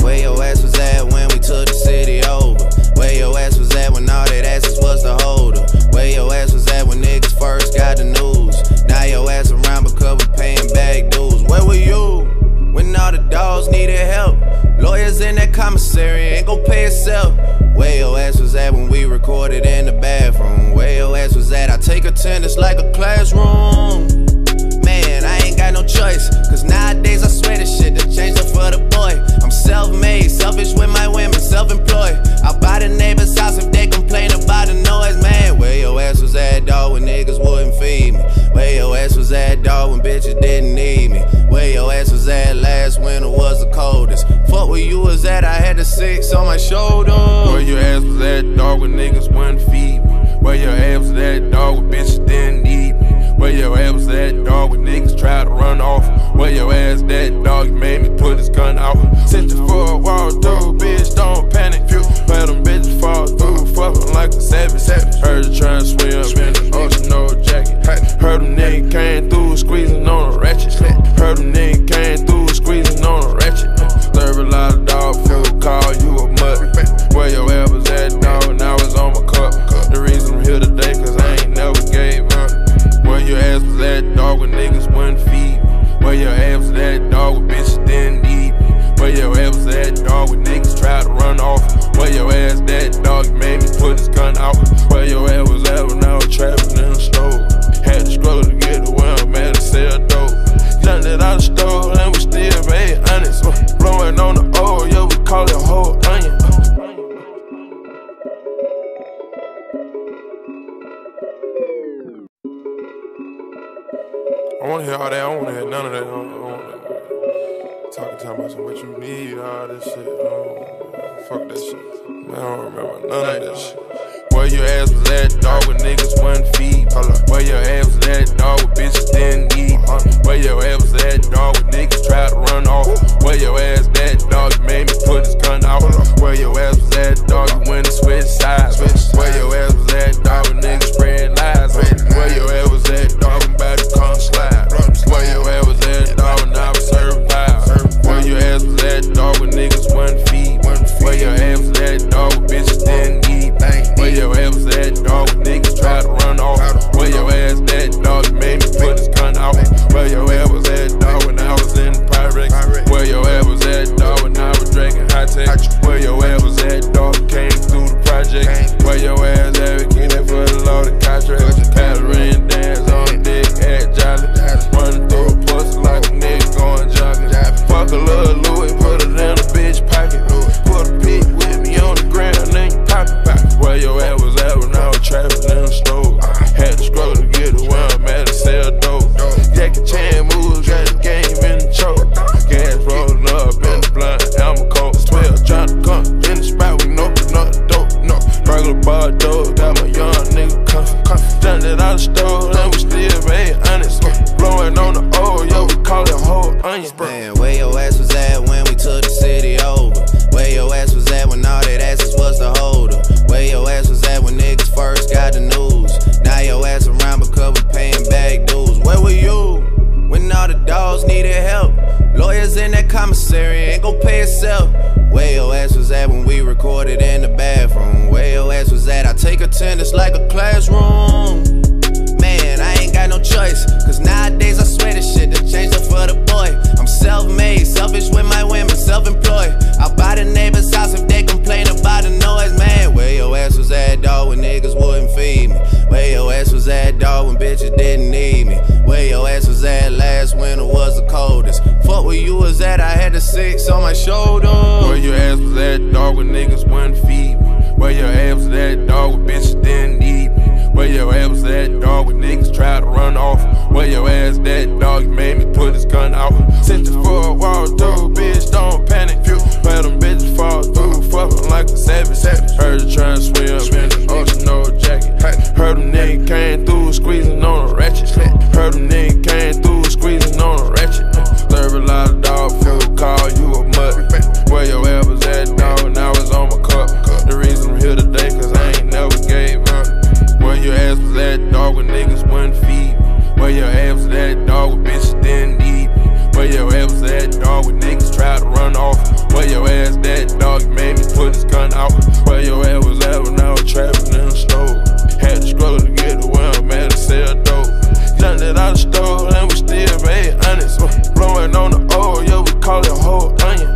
attendance like a classroom. Man, I ain't got no choice, cause nowadays I swear this shit done changed up for the boy. I'm self-made, selfish with my women, self-employed. I'll buy the neighbor's house if they complain about the noise. Man, where your ass was at, dog, when niggas wouldn't feed me? Where your ass was at, dog, when bitches didn't need me? Where your ass was at last winter was the coldest? Fuck where you was at, I had the six on my shoulder. Where your ass was at, dog, when niggas wouldn't feed me? Where your ass was at, dog, when bitches didn't need me? Where your ass was at, dog, when niggas tried to run off? Where your ass that, dog, you made me put his gun out? Sent you for a walk through, bitch, don't panic. Where them bitches fall through, fuckin' like a savage. Heard you tryna swim in the ocean, no jacket. Heard them niggas came through, squeezing on a ratchet. Heard them niggas came through, squeezing on a ratchet. Serve a lot of dog food, call you a mutt. Where your ass was at, dog, now it's on my cup. The reason I'm here today, cause I ain't never gave up. Where your ass was at, dog, when niggas wouldn't feed me? Where your ass was at, dog, when bitches didn't need me? Where your ass was at, dog, when niggas tried to run off? Where your ass that, dog, you made me put his gun out? Where your ass was at when I was trapping in the stove? Had to struggle to get to where I'm at to sell dope. Jumped it out the stove and we still made honest. Blowing on the oil, yo, we call it whole onion. I wanna hear all that, I don't wanna hear none of that. I don't, I don't, talking, talking about some what you need, all this shit. Oh, fuck that shit. Man, I don't remember none of that shit. Where your ass was at, dog, when niggas wouldn't feed? Where your ass was at, dog, when bitches didn't eat? Where your ass was at, dog, when niggas tried to run off? Where your ass that, dog, you made me put his gun out? Where your ass was at, dog, you went and switched sides? Where your ass was at, dog, when niggas spread lies? Where your ass was at, dog, when about to come slide? Where your ass was at, dog, when I was serving pies? Where your ass was at, dog, when niggas wouldn't feed? Where your ass was at, dog, when bitches didn't eat? Where your ass was at, dog, when niggas tried to run off? Where your ass that, dog, you made me put his gun out? Where your ass was at, dog, when I was in the Pyrex? Where your ass was at, dog, when I was drinking high tech? Where your ass was at, dog, came through the project? Where your ass at, we that for the law, the contract? Pattern dance on dick, at jolly. Running through a pussy like a nigga going jogging. Fuck a little Louis, put it in a bitch pocket. Put a pig with me on the ground, then you pop it back. Where your ass was at when I was trapping in the stove? Had to struggle to get to where I'm at to sell dope. Jackie Chan moves, got the game in the choke. Gas rolling up in the blunt, I'm a cold twelve. Trying to come in the spot, we know not dope. No, regular bar dope, got my young nigga comfy. Jumped it out the stove, and we still made honest. Blowing on the oil, yo, we call it whole onion. Man, where your ass was at when we took the city over? Where your ass was at when all that asses was the holder? Where your ass was at when niggas first got the news? Now your ass around because we paying back dues. Where were you when all the dogs needed help? Lawyers in that commissary ain't gon' pay itself. Where your ass was at when we recorded in the bathroom? Where your ass was at? I take attendance like a classroom. Man, I ain't got no choice, cause nowadays I swear this shit done changed up for the boy. I'm self-made, selfish with my women, self-employed. I'll buy the neighbor's house if they complain about the noise. Man, where your ass was at, dog, when niggas wouldn't feed me? Where your ass was at, dog, when bitches didn't need me? Where your ass was at last winter was the coldest? Fuck where you was at, I had the six on my shoulder. Where your ass was at, dog, when niggas wouldn't feed me? Where your ass was at, dog, when bitches didn't need me? Where your ass was at, dog, when niggas tried to run off? Where your ass that, dog, you made me put his gun out? Sent you for a walk through, bitch, don't panic. Where them bitches fall through, fucking like a savage. Heard you tryna swim in the ocean, no jacket. Heard them niggas came through, squeezing on a ratchet. Heard them niggas came through, squeezing on a ratchet. Serve a lot of dog food, call you a mutt. Where your ass was at, dog, now it's on my cup. The reason I'm here today, cause I ain't never gave up. Where your ass was at, dog, when niggas wouldn't feed me? Where your ass was at, dog, when bitches didn't need me? Where your ass was at, dog, when niggas tried to run off? Where your ass that, dog, you made me put his gun out? Where your ass was at when I was trapping in the stove? Had to struggle to get to where I'm at to sell dope. Jumped it out the stove and we still made honest. Blowing on the oil, yo, we call it whole onion.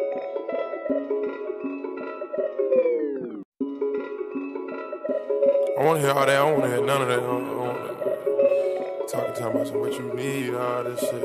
I I wanna hear all that, I don't wanna hear none of that. I don't, I don't, Talking, talking about some what you need, all this shit.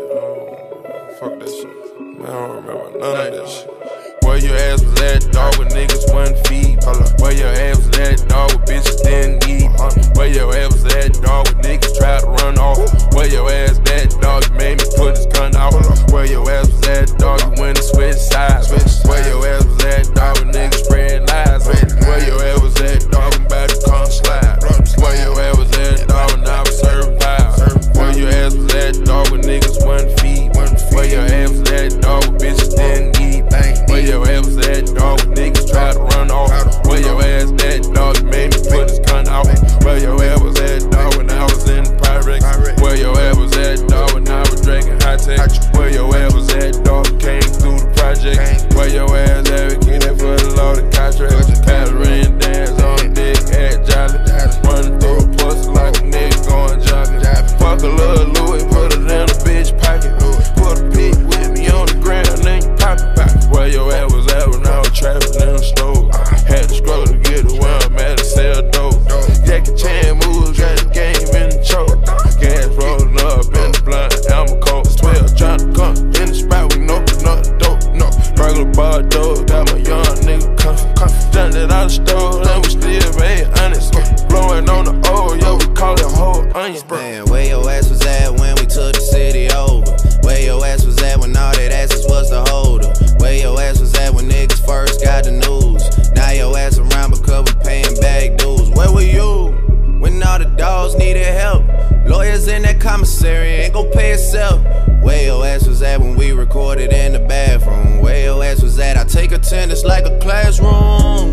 Oh, fuck that shit. Man, I don't remember none of that shit. Where your ass was at, dog, when niggas wasn't feed. Where your ass was at, dog, when bitches didn't eat. Where your ass was at, dog, when niggas tried to run off. Where your ass at, dog, you made me put his gun out. Where your ass was at, dog, you went and switched sides. Where your ass was at, dog, when niggas spread lies. Where your ass was at, dog, when about to come slide. Where your ass was at, dog, when I was serving vibe. Where your ass was at, dog, when niggas wasn't feed. Where your ass was at, dog, when bitches didn't eat. Where your ass was at, dog, when niggas tried to run off. Where your ass at, dog, you made me put his gun out. Where your ass was at, dog, when I was in the Pyrex. Where your ass was at, dog, when I was drinking high tech. Where your ass was at, dog, came through the project. Where your ass at, get that for the load of contract. Pattern dance on dick, at jolly. Running through a pussy like a nigga going jogging. Fuck a little Louis, put it in a bitch pocket. Put a pic with me on the ground, then you pop it. Where your ass was at when I was trapping in the store. Had to scroll to get to where I'm at to sell dope. Jackie Chan moves, got the game in the choke. Gas rolling up in the blunt, I'm a cold. twelve trying to come in the spot, we know not dope. No, regular bar dope, got my young nigga comfy. Done it out the store, and we still made honest. Blowing on the old, yo, we call it whole onion. Man, where your ass was at when we took the city over? Where your ass was at when all that asses was the holder? Where your ass was at when niggas first got the news? Now your ass around because we paying back dues. Where were you when all the dogs needed help? Lawyers in that commissary ain't gon' pay itself. Where your ass was at when we recorded in the bathroom? Where your ass was at? I take attendance like a classroom.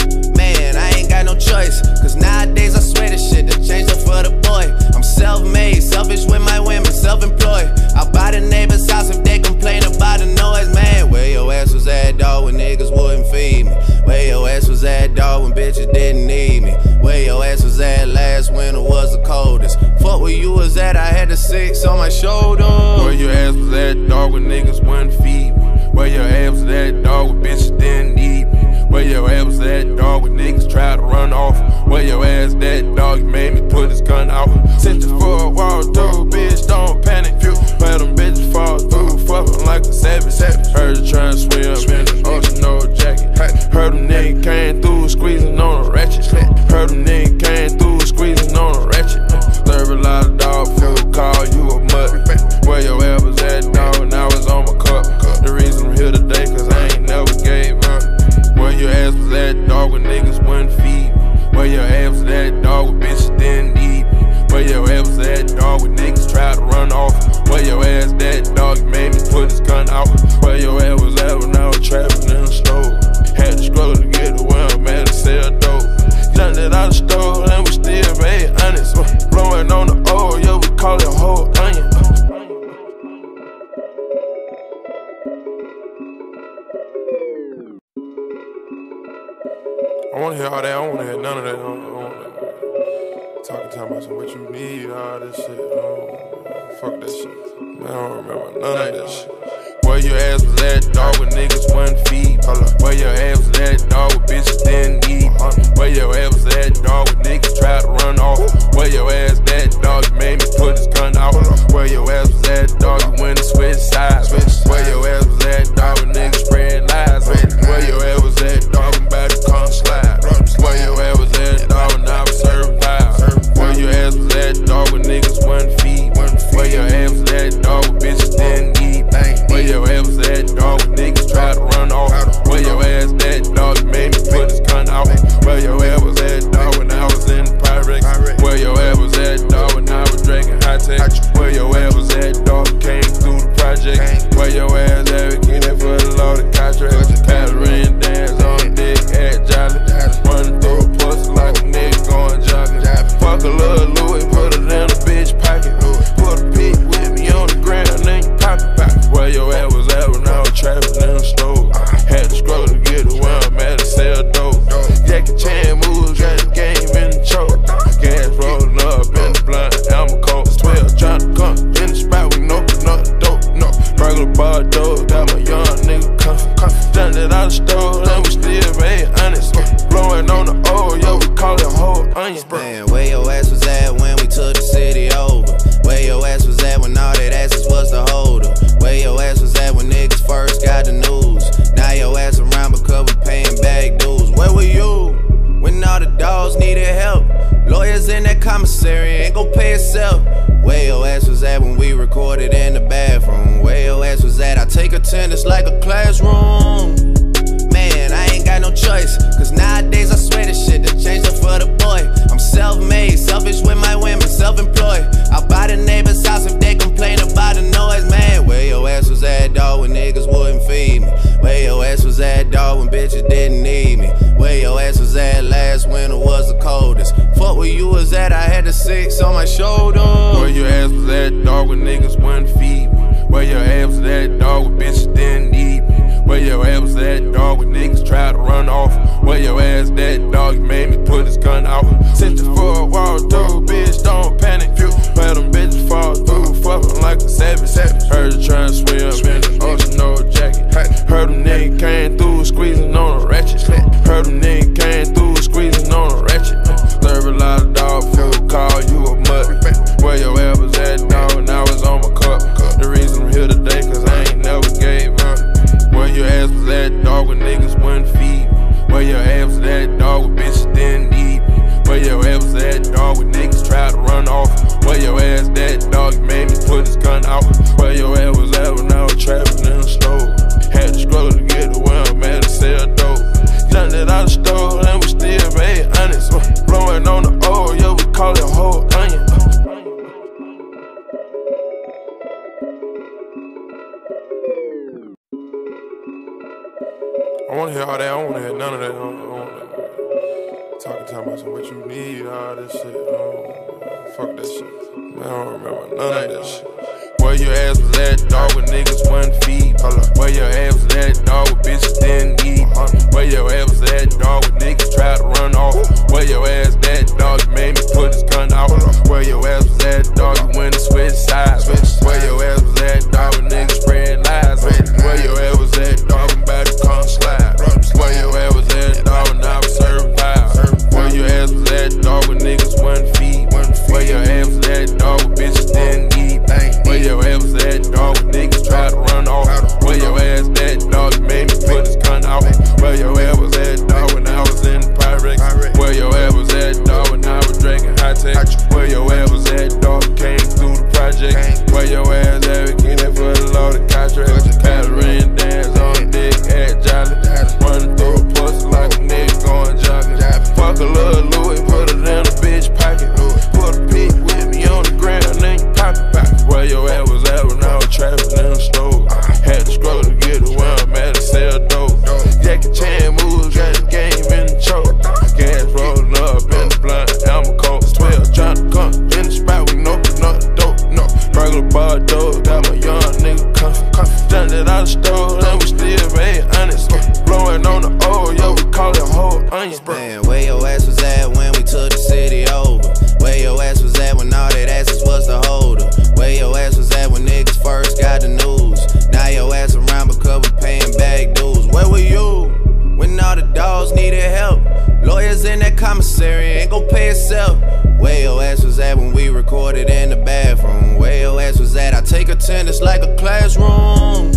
Man, I ain't got no choice, cause nowadays I swear this shit done changed up for the boy. I'm self-made, selfish with my women, self-employed. I'll buy the neighbor's house if they complain about the noise, man. Where your ass was at, dog, when niggas wouldn't feed me? Where your ass was at, dog, when bitches didn't need me? Where your ass was at last winter was the coldest? Fuck where you was at, I had the six on my shoulder. Where your ass was at, dog, when niggas wouldn't feed me? Where your ass was at, dog, when bitches didn't need me? Where your ass was at, dog, when niggas tried to run off? Where your ass at, dog, you made me put his gun out. Sent you for a walk through, bitch, don't panic. Where them bitches fall through, fucking like a savage. Heard you trying to swim in the ocean, no jacket. Heard them niggas came through, squeezing on a ratchet. Heard them niggas came through, squeezing on a ratchet. Serve a lot of dog food, call you a mutt. Where your ass was at, dog, and I was on my cup. The reason I'm here today, cause I ain't never gave up. Where your ass was at, dog, when niggas wouldn't feed me? Where your ass was at, dog, when bitches didn't eat me? Where your ass was at, dog, when niggas tried to run off? Where your ass at, dog, you made me put his gun out? Where your ass was at when I was trapping in the store? Had to scroll to get to where I'm at to sell dope. Done it out the store, and we still made honest. Blowing on the old, yo, we call it whole onion. I wanna hear all that, I don't wanna hear none of that. I don't, I don't, talking, talking about some what you need, all this shit. Oh, fuck that shit. Man, I don't remember none of that shit. Where your ass was at, dog, when niggas wasn't feed? Where your ass was at, dog, when bitches didn't eat? Where your ass was at, dog, when niggas tried to run off? Where your ass at, dog, you made me put his gun out? Where your ass was at, dog, you went and switched sides? Where your ass was at, dog, when niggas spread lies? Where your ass was at, dog, when about to come slide? Where your ass was at, dog, when I was serving vibe? Where your ass was at, dog, when niggas wasn't feed? Where your ass was at, dog, when bitches didn't eat? Where your ass was at, dog, when niggas tried to run off? Where your ass at, dog, you made me put his gun out? Where your ass was at? onions, bro. Man, where your ass was at when we took the city over? Where your ass was at when all that asses was the holder? Where your ass was at when niggas first got the news? Now your ass around because we paying back dues. Where were you when all the dogs needed help? Lawyers in that commissary ain't gon' pay itself. Where your ass was at when we recorded in the bathroom? Where your ass was at? I take attendance like a classroom. Man, I ain't got no choice, cause nowadays I swear this shit done changed up for the boy. I'm self-made, selfish with my women, self-employed. I'll buy the neighbor's house if they complain about the noise, man. Where your ass was at, dog, when niggas wouldn't feed me? Where your ass was at, dog, when bitches didn't need me? Where your ass was at last winter was the coldest? Fuck where you was at, I had the six on my shoulder. Where your ass was at, dog, when niggas wouldn't feed me? Where your ass was at, dog, when bitches didn't need me? Where your ass was at, dog, when niggas tried to run off? Where your ass that, dog, you made me put his gun out? Sent you for a walk through, bitch, don't panic. Where them bitches fall through, fuckin' like a savage. Heard you tryna swim in the ocean, no jacket. Heard them niggas came through, squeezing on a ratchet. Heard them niggas came through, squeezing on a ratchet. Serve a lot of dog food, call you a mutt. Where your ass was at, dog, and I was on my cup. The reason I'm here today, cause I ain't never gave up. Where your ass was at, dog, when niggas wouldn't feed me? Where your ass was at, dog, when bitches didn't need me? Where your ass was at, dog, when niggas tried to run off? Where your ass that, dog, you made me put his gun out? Where your ass was at when I was trapping in the store? Had to struggle to get to where I'm at to sell dope. Jumped it out the store and we still made honest. Blowing on the oil, yeah, we call it whole onion. I wanna hear all that, I wanna hear none of that. I wanna talking time about some what you need, all this shit. Oh, fuck that shit. Man, I don't remember none of that shit. Where your ass was at, dog, when niggas wouldn't feed? Where your ass was at, dog, when bitches didn't need? Where your ass was at, dog, when niggas tried to run off? Where your ass that, dog, you made me put his gun out? Where your ass was at, dog, you went and switched sides? Where your ass was at, dog, when niggas spread lies? Where your ass was at, dog, when about to come slide? Where your ass was at, dog, when I was serving loud? Where your ass was at, dog, when niggas wouldn't feed? Where your ass was at, dog, when bitches didn't need? Where your ass was at, dog, when niggas tried to run off? Where your ass that, dog, you made me put his gun out? Where your ass was at, dog, when I was in the Pyrex? Where your ass was at, dog, when I was drinking high tech? Where your ass was at, dog, came through the project? Where your ass at, we get that for the loaded contract? Pattern dance on dick, at jolly. Running through a pussy like a nigga going jogging. Fuck a little Louis, put it in a bitch pocket. Put a pic with me on the ground, then you pop it. Where your ass was at when I was trapping in the store? Had to struggle to get to where I'm at to sell dope. Jackie Chan moves, got the game in the choke. Gas rolling up in the blunt, I'm a cold twelve. Trying to come in the spot, we know not the dope, no. Regular bar dope, got my young nigga comfy. Jumped it out the store, and we still made honest. Blowing on the oil, yeah, we call it whole onions, bro. Man, where your ass was at when we took the city over? Where your ass was at when all that asses was the holder? Where your ass was at when niggas first got the news? Now your ass around because we paying back dues. Where were you when all the dogs needed help? Lawyers in that commissary ain't gon' pay itself. Where your ass was at when we recorded in the bathroom? Where your ass was at? I take attendance like a classroom.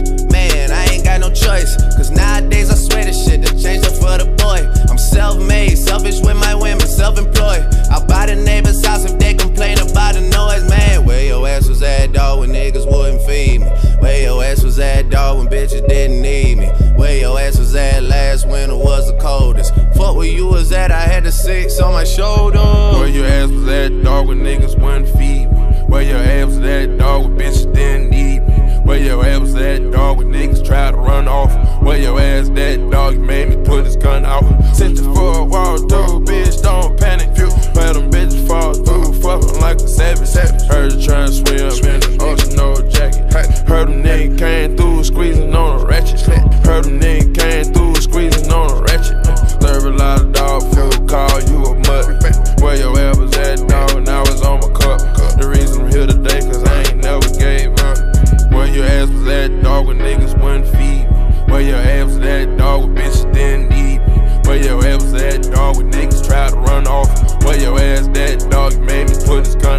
Man, I ain't got no choice, cause nowadays I swear this shit done changed up for the boy. I'm self-made, selfish with my women, self-employed. I'll buy the neighbor's house if they complain about the noise, man. Where your ass was at, dog, when niggas wouldn't feed me? Where your ass was at, dog, when bitches didn't need me? Where your ass was at last winter was the coldest? Fuck where you was at, I had the six on my shoulder. Where your ass was at, dog, when niggas wouldn't feed me? Where your ass was at, dog, when bitches didn't need me? Where your ass was at, dog, when niggas tried to run off? Where your ass that, dog, you made me put his gun out? Sent you for a walk through, bitch, don't panic. Where them bitches fall through, fucking like a savage. Heard you tryna swim in the ocean, no jacket. Heard them niggas came through, squeezing on a ratchet. Heard them niggas came through, squeezing on a ratchet. Serve a lot of dog food, call you a mutt. Where your ass was at, dog, and I was on my cup. The reason I'm here today, cause I ain't never gave up. Where your ass was at, dog, when niggas wouldn't feed me? Where your ass was at, dog, when bitches didn't need me? Where your ass was at, dog, when niggas tried to run off?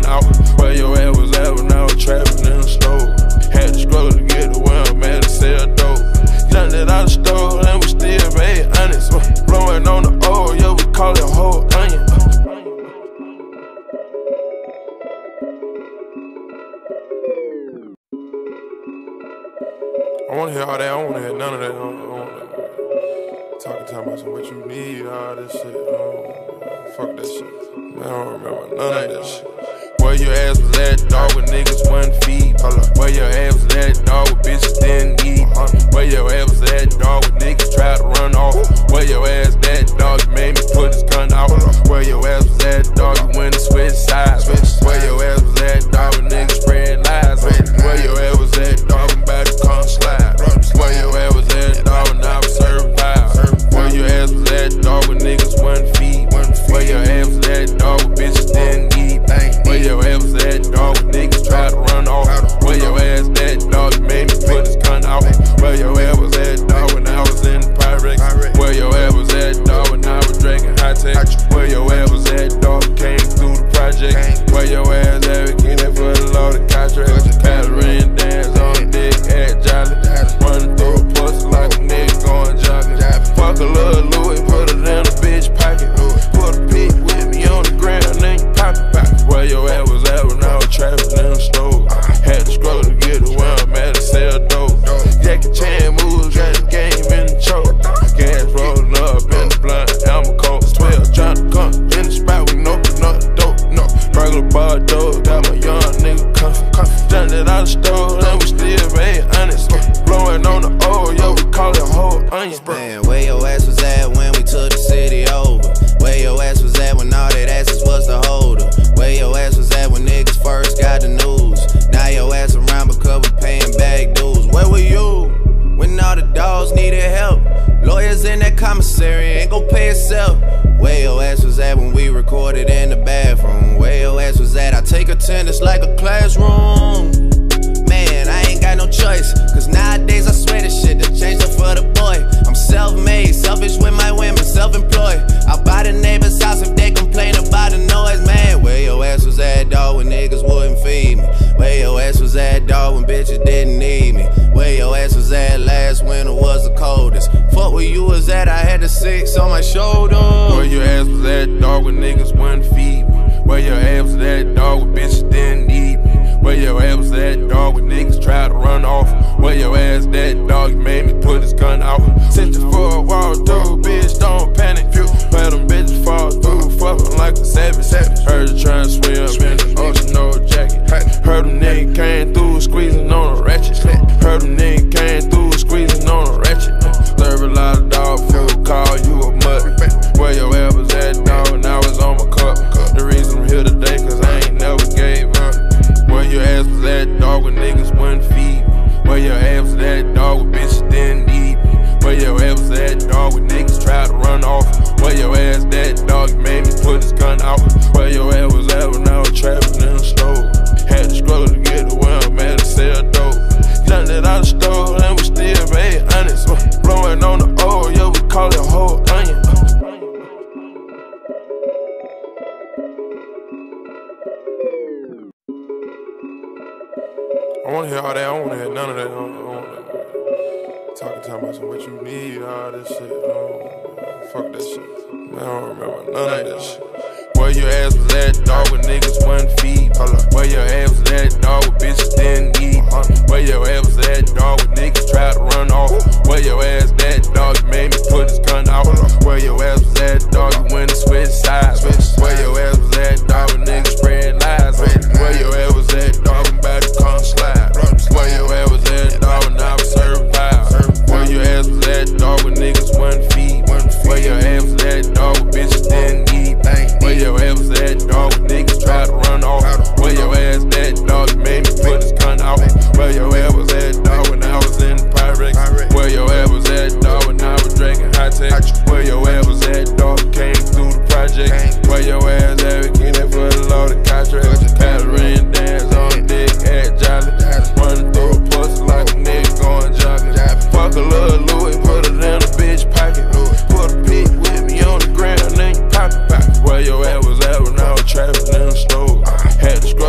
out. Where your ass was at when I was trapping in the store. Had to struggle to get to where I'm at to sell dope. Jumped it out the store and we still made honest. Uh, blowing on the oil, yeah, we call it whole onion. I wanna hear all that, I don't wanna hear none of that. I don't, I don't, talking, talking about some what you need, all this shit. Oh, fuck that shit. Man, I don't remember none of that shit. Where your ass was at, dog, with niggas wasn't feed. Where your ass was at, dog, with bitches didn't eat. Where your ass was at, dog, with niggas tried to run off. Where your ass at, dog, you made me put his gun out. Where your ass was at, dog, you went and switched sides. Where your ass was at, dog, with niggas spread lies. Where your ass was at, dog, I'm about to come slide. Where your ass was at, dog, when I was serving vibes. Where your ass was at, dog, with niggas wasn't feed. Where your ass was at, dog, with bitches didn't eat. Where your ass was at, dog, with niggas tried to run off. Where your ass at, dog, you made me put his gun out. Where your ass was at, dog, when I was in the Pyrex. Where your ass was at, dog, when I was drinking high tech. Where your ass was at, dog, came through the project. Where your ass at, we get for the load of contract. Pattern dance on dick, at jolly. Running through a pussy like a nigga going jogging. Fuck a little Louis, put it in a bitch pocket. Put a pig with me on the ground, then you pop it. Where your ass was at when I was trapping in the store. Had to struggle to get to where I'm at to sell dope. Jackie Chan moves, got the game in the choke. Gas rolling up in the blunt, I'm a cold twelve. Trying to come in the spot, we know not dope. No, burglar bar dope, got my young nigga comfy. Jumped it out the store, and we still made honest. Blowing on the oil, yo, we call it whole onion. Man, where your ass was at when we took the city over? Where your ass was at when all that asses was the holder? Where your ass was at when niggas first got the news? Now your ass around because we paying back dues. Where were you when all the dogs needed help? Lawyers in that commissary ain't gon' pay itself. Where your ass was at when we recorded in the bathroom? Where your ass was at? I take attendance like a classroom. Man, I ain't got no choice, cause nowadays I swear this shit done changed up for the boy. I'm self-made, selfish with my women, self-employed. I'll buy the neighbor's house if they complain about the noise, man. Where your ass was at, dog, when niggas wouldn't feed me? Where your ass was at, dog, when bitches didn't need me? Where your ass was at last winter was the coldest? Fuck where you was at, I had the six on my shoulder. Where your ass was at, dog, when niggas wouldn't feed me? Where your ass was at, dog, when bitches didn't need me? Where your ass was at, dog, when niggas tried to run off? Where your ass at, dog, you made me put his gun out. Sent you for a walk through, bitch, don't panic. Where them bitches fall through, fucking like a savage. Heard you trying to swim in the ocean, no jacket. Heard them niggas came through, squeezing on a ratchet. Heard them niggas came through, squeezing on a ratchet. Serve a lot of dog food, call you a mutt. Where your ass was at, dog, and I was on my cup. The reason I'm here today, cause I ain't never gave up. Where your ass was at, dog, when niggas wouldn't feed me? Where your ass was at, dog, when bitches didn't need me? Where your ass was at, dog, when niggas tried to run off? Where your ass at, dog, you made me put his gun out? Where your ass was at when I was trapping in the store? Had to struggle to get to where I'm at to sell dope. Jumped it out the store, and we still made honest. Blowing on the oil, yo, we call it whole onion. I wanna hear all that, I don't wanna hear none of that. I don't, I don't, talking, talking about some what you need, all this shit. Oh, fuck that shit. Man, I don't remember none of that shit. Where your ass was at, dog, when niggas wasn't feed. Where your ass was at, dog, when bitches didn't eat. Where your ass was at, dog, when niggas tried to run off? Where your ass at, dog, you made me put his gun out? Where your ass was at, dog, you went and switched sides? Where your ass was at, dog, when niggas spread lies? Where your ass was at, dog, I'm about to come slide? Where your ass was at, dog, when I was serving vibes? Where your ass was at, dog, when niggas wasn't feed? Where your ass was at, dog, when bitches didn't eat? Where your ass was at, dog, when niggas tried to run off? Where your ass at, dog, you made me put his gun out? Where your ass was at, dog, when I was in the Pyrex? Where your ass was at, dog, when I was drinking high tech? Where your ass was at, dog, came through the project? Where your ass at, we get that for the load of contract? Pattern dance on dick, at jolly. Running through a pussy like a nigga going jogging. Fuck a little Louis, put it in a bitch pocket. Put a pig with me on the ground, then you pop it back. Where your ass was at when I was trapping in the store? Had to scroll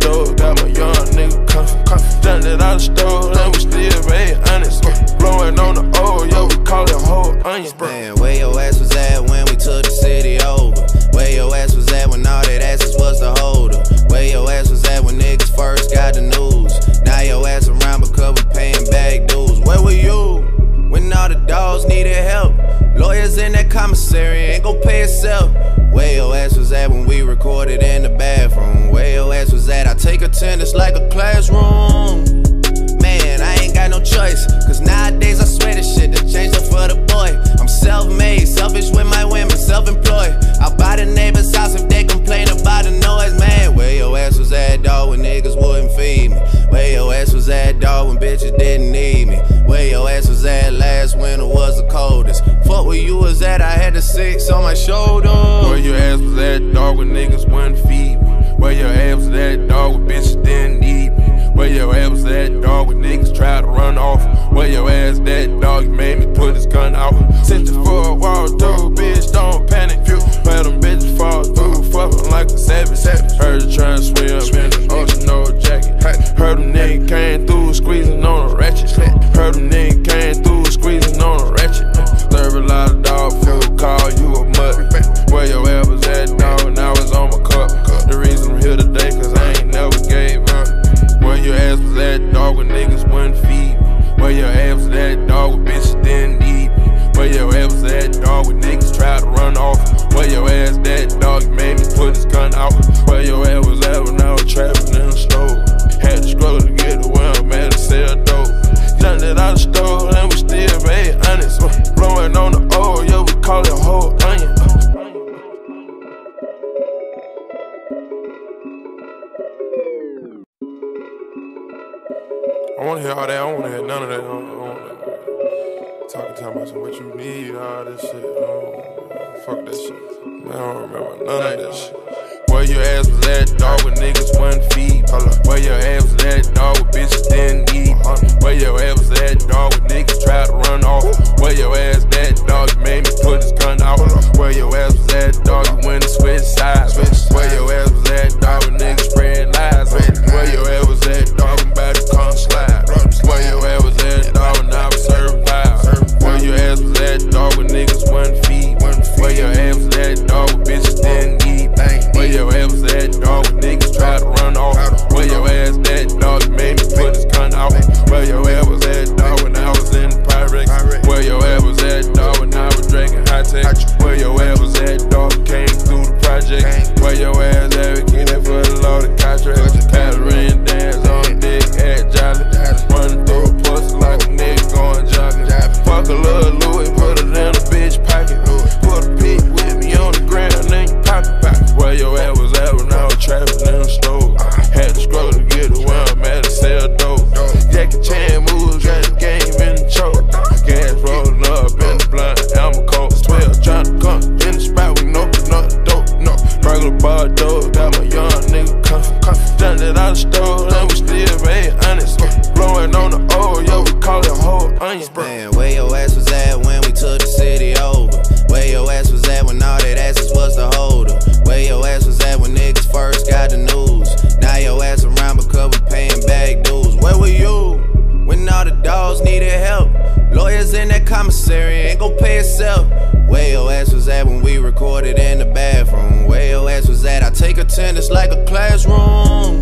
door, got my young nigga comfy. Jumped it out the store, and we still made honest. Blowing on the old, yo, we call it whole onion. Man, where your ass was at when we took the city over? Where your ass was at when all that asses was the holder? Where your ass was at when niggas first got the news? Now your ass around because we paying back dues. Where were you when all the dogs needed help? Lawyers in that commissary ain't gon' pay itself. Where your ass was at when we recorded in the bathroom? Where your ass was at? I take attendance like a classroom. Man, I ain't got no choice, cause nowadays I swear this shit done changed up for the boy. I'm self-made, selfish with my women, self-employed. I'll buy the neighbor's house if they complain about the noise. Man, where your ass was at, dog, when niggas wouldn't feed me? Where your ass was at, dog, when bitches didn't need me? Where your ass was at last winter was the coldest? Fuck where you was at, I had the six on my shoulder. Where your ass was at, dog, when niggas wouldn't feed me? Where your ass was at, dog, when bitches didn't need me? Where your ass was at, dog, when niggas tried to run off? Where your ass that, dog, you made me put his gun out. Sent you for a walk through, bitch, don't panic. Where them bitches fall through, fucking like a savage. Heard you tryna swim in the ocean, no jacket. Heard them niggas came through, squeezing on a ratchet. Heard them niggas came through, squeezing on a ratchet. Serve a lot of dog food, call you a mutt. Where your ass was at, dog, now it's on my cup. The reason I'm here today, cause I ain't never gave up. Where your ass was at, dog, when niggas wouldn't feed me? Where your ass was at, dog, when bitches didn't need me? Where your ass was at, dog, when niggas tried to run off? Where your ass that, dog, you made me put his gun out? Where your ass was at when I was trapping in the store? Had to struggle to get to where I'm at to sell dope. Jumped it out the store, and we still made honest. Blowing on the old, yo, we call it whole onion. I wanna hear all that, I don't wanna hear none of that. I don't, I don't wanna, talking, talking about some what you need, all this shit. Oh, fuck that shit. Man, I don't remember none of that shit. Where your ass was at, dog, when niggas wouldn't feed? Where your ass was at, dog, when bitches didn't need? Where your ass was at, dog, when niggas tried to run off? Where your ass that, dog, you made me put his gun out? Where your ass was at, dog, you went and switched sides? Where your ass was at, dog, when niggas spread lies? Where your ass was at, dog, when about to come slide? Where your ass was at, dog, when I was serving vibe? Where your ass was at, dog, when niggas wouldn't feed? Where your ass was at, dog, when bitches didn't need? Where your ass was at, dog, when niggas tried to run off? Where your ass that, dog, you made me put his gun out? Where your ass was at, dog, when I was in the Pyrex? Where your ass was at, dog, when I was drinking high tech? Where your ass was at, dog, came through the project? Where your ass at, get that for the loaded contract? Pattern dance on dick, at jolly. Running through a pussy like a nigga going jogging. Fuck a little Louis, put it in a bitch pocket. Put a pic with me on the ground, then you pop it. Where your ass was at when I was trapping in the store? Had to struggle to get to where I'm at to sell dope. Jackie Chan moves, got the game in the choke. Gas rolling up in the blunt, I'm a cold. twelve trying to come in the spot, we know not dope, no. Regular bar dope, got my young nigga comfy. Jumped it out the store, and we still made honest. Blowing on the old, yo, we call it whole onion. Man, where your ass was at when we took the city over? Where your ass was at when all that asses was the holder? Where your ass was at when niggas first got the news? Now your ass around because we paying back dues. Where were you when all the dogs needed help? Lawyers in that commissary ain't gon' pay itself. Where your ass was at when we recorded in the bathroom? Where your ass was at? I take attendance like a classroom.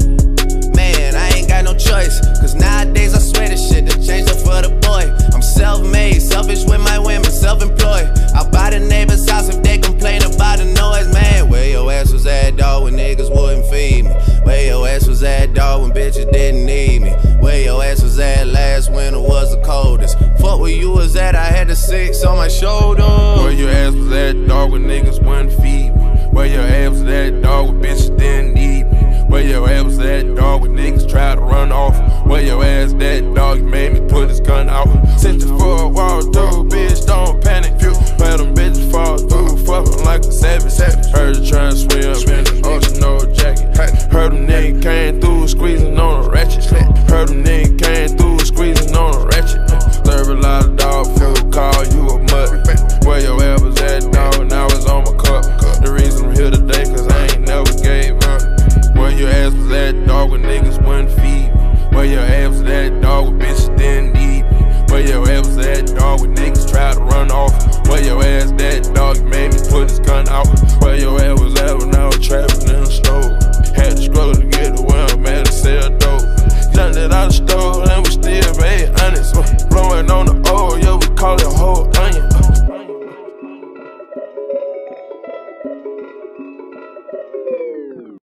Man, I ain't got no choice, cause nowadays I swear this shit done changed up for the boy. I'm self-made, selfish with my women, self-employed. I'll buy the neighbor's house if they complain about the noise. Man, where your ass was at, dog, when niggas wouldn't feed me? Where your ass was at, dog, when bitches didn't need me? Where your ass was at last winter was the coldest? Fuck where you was at, I had the six on my shoulder. Where your ass was at, dog, when niggas wouldn't feed me? Where your ass was at, dog, when bitches didn't need me? Where your ass was at, dog, when niggas tried to run off? Where your ass that, dog, you made me put his gun out? Sent you for a walk through, bitch, don't panic. Where them bitches fall through, fucking like a savage. Heard you tryna swim in the ocean, no jacket. Heard them niggas came through, squeezing on a ratchet. Heard them niggas came through, squeezing on a ratchet. Serve a lot of dog food, call you a mutt. Where your ass was at, dog, now it's on my cup. The reason I'm here today, cause I ain't never gave up. Where your ass was at, dog, when out. Where your ass was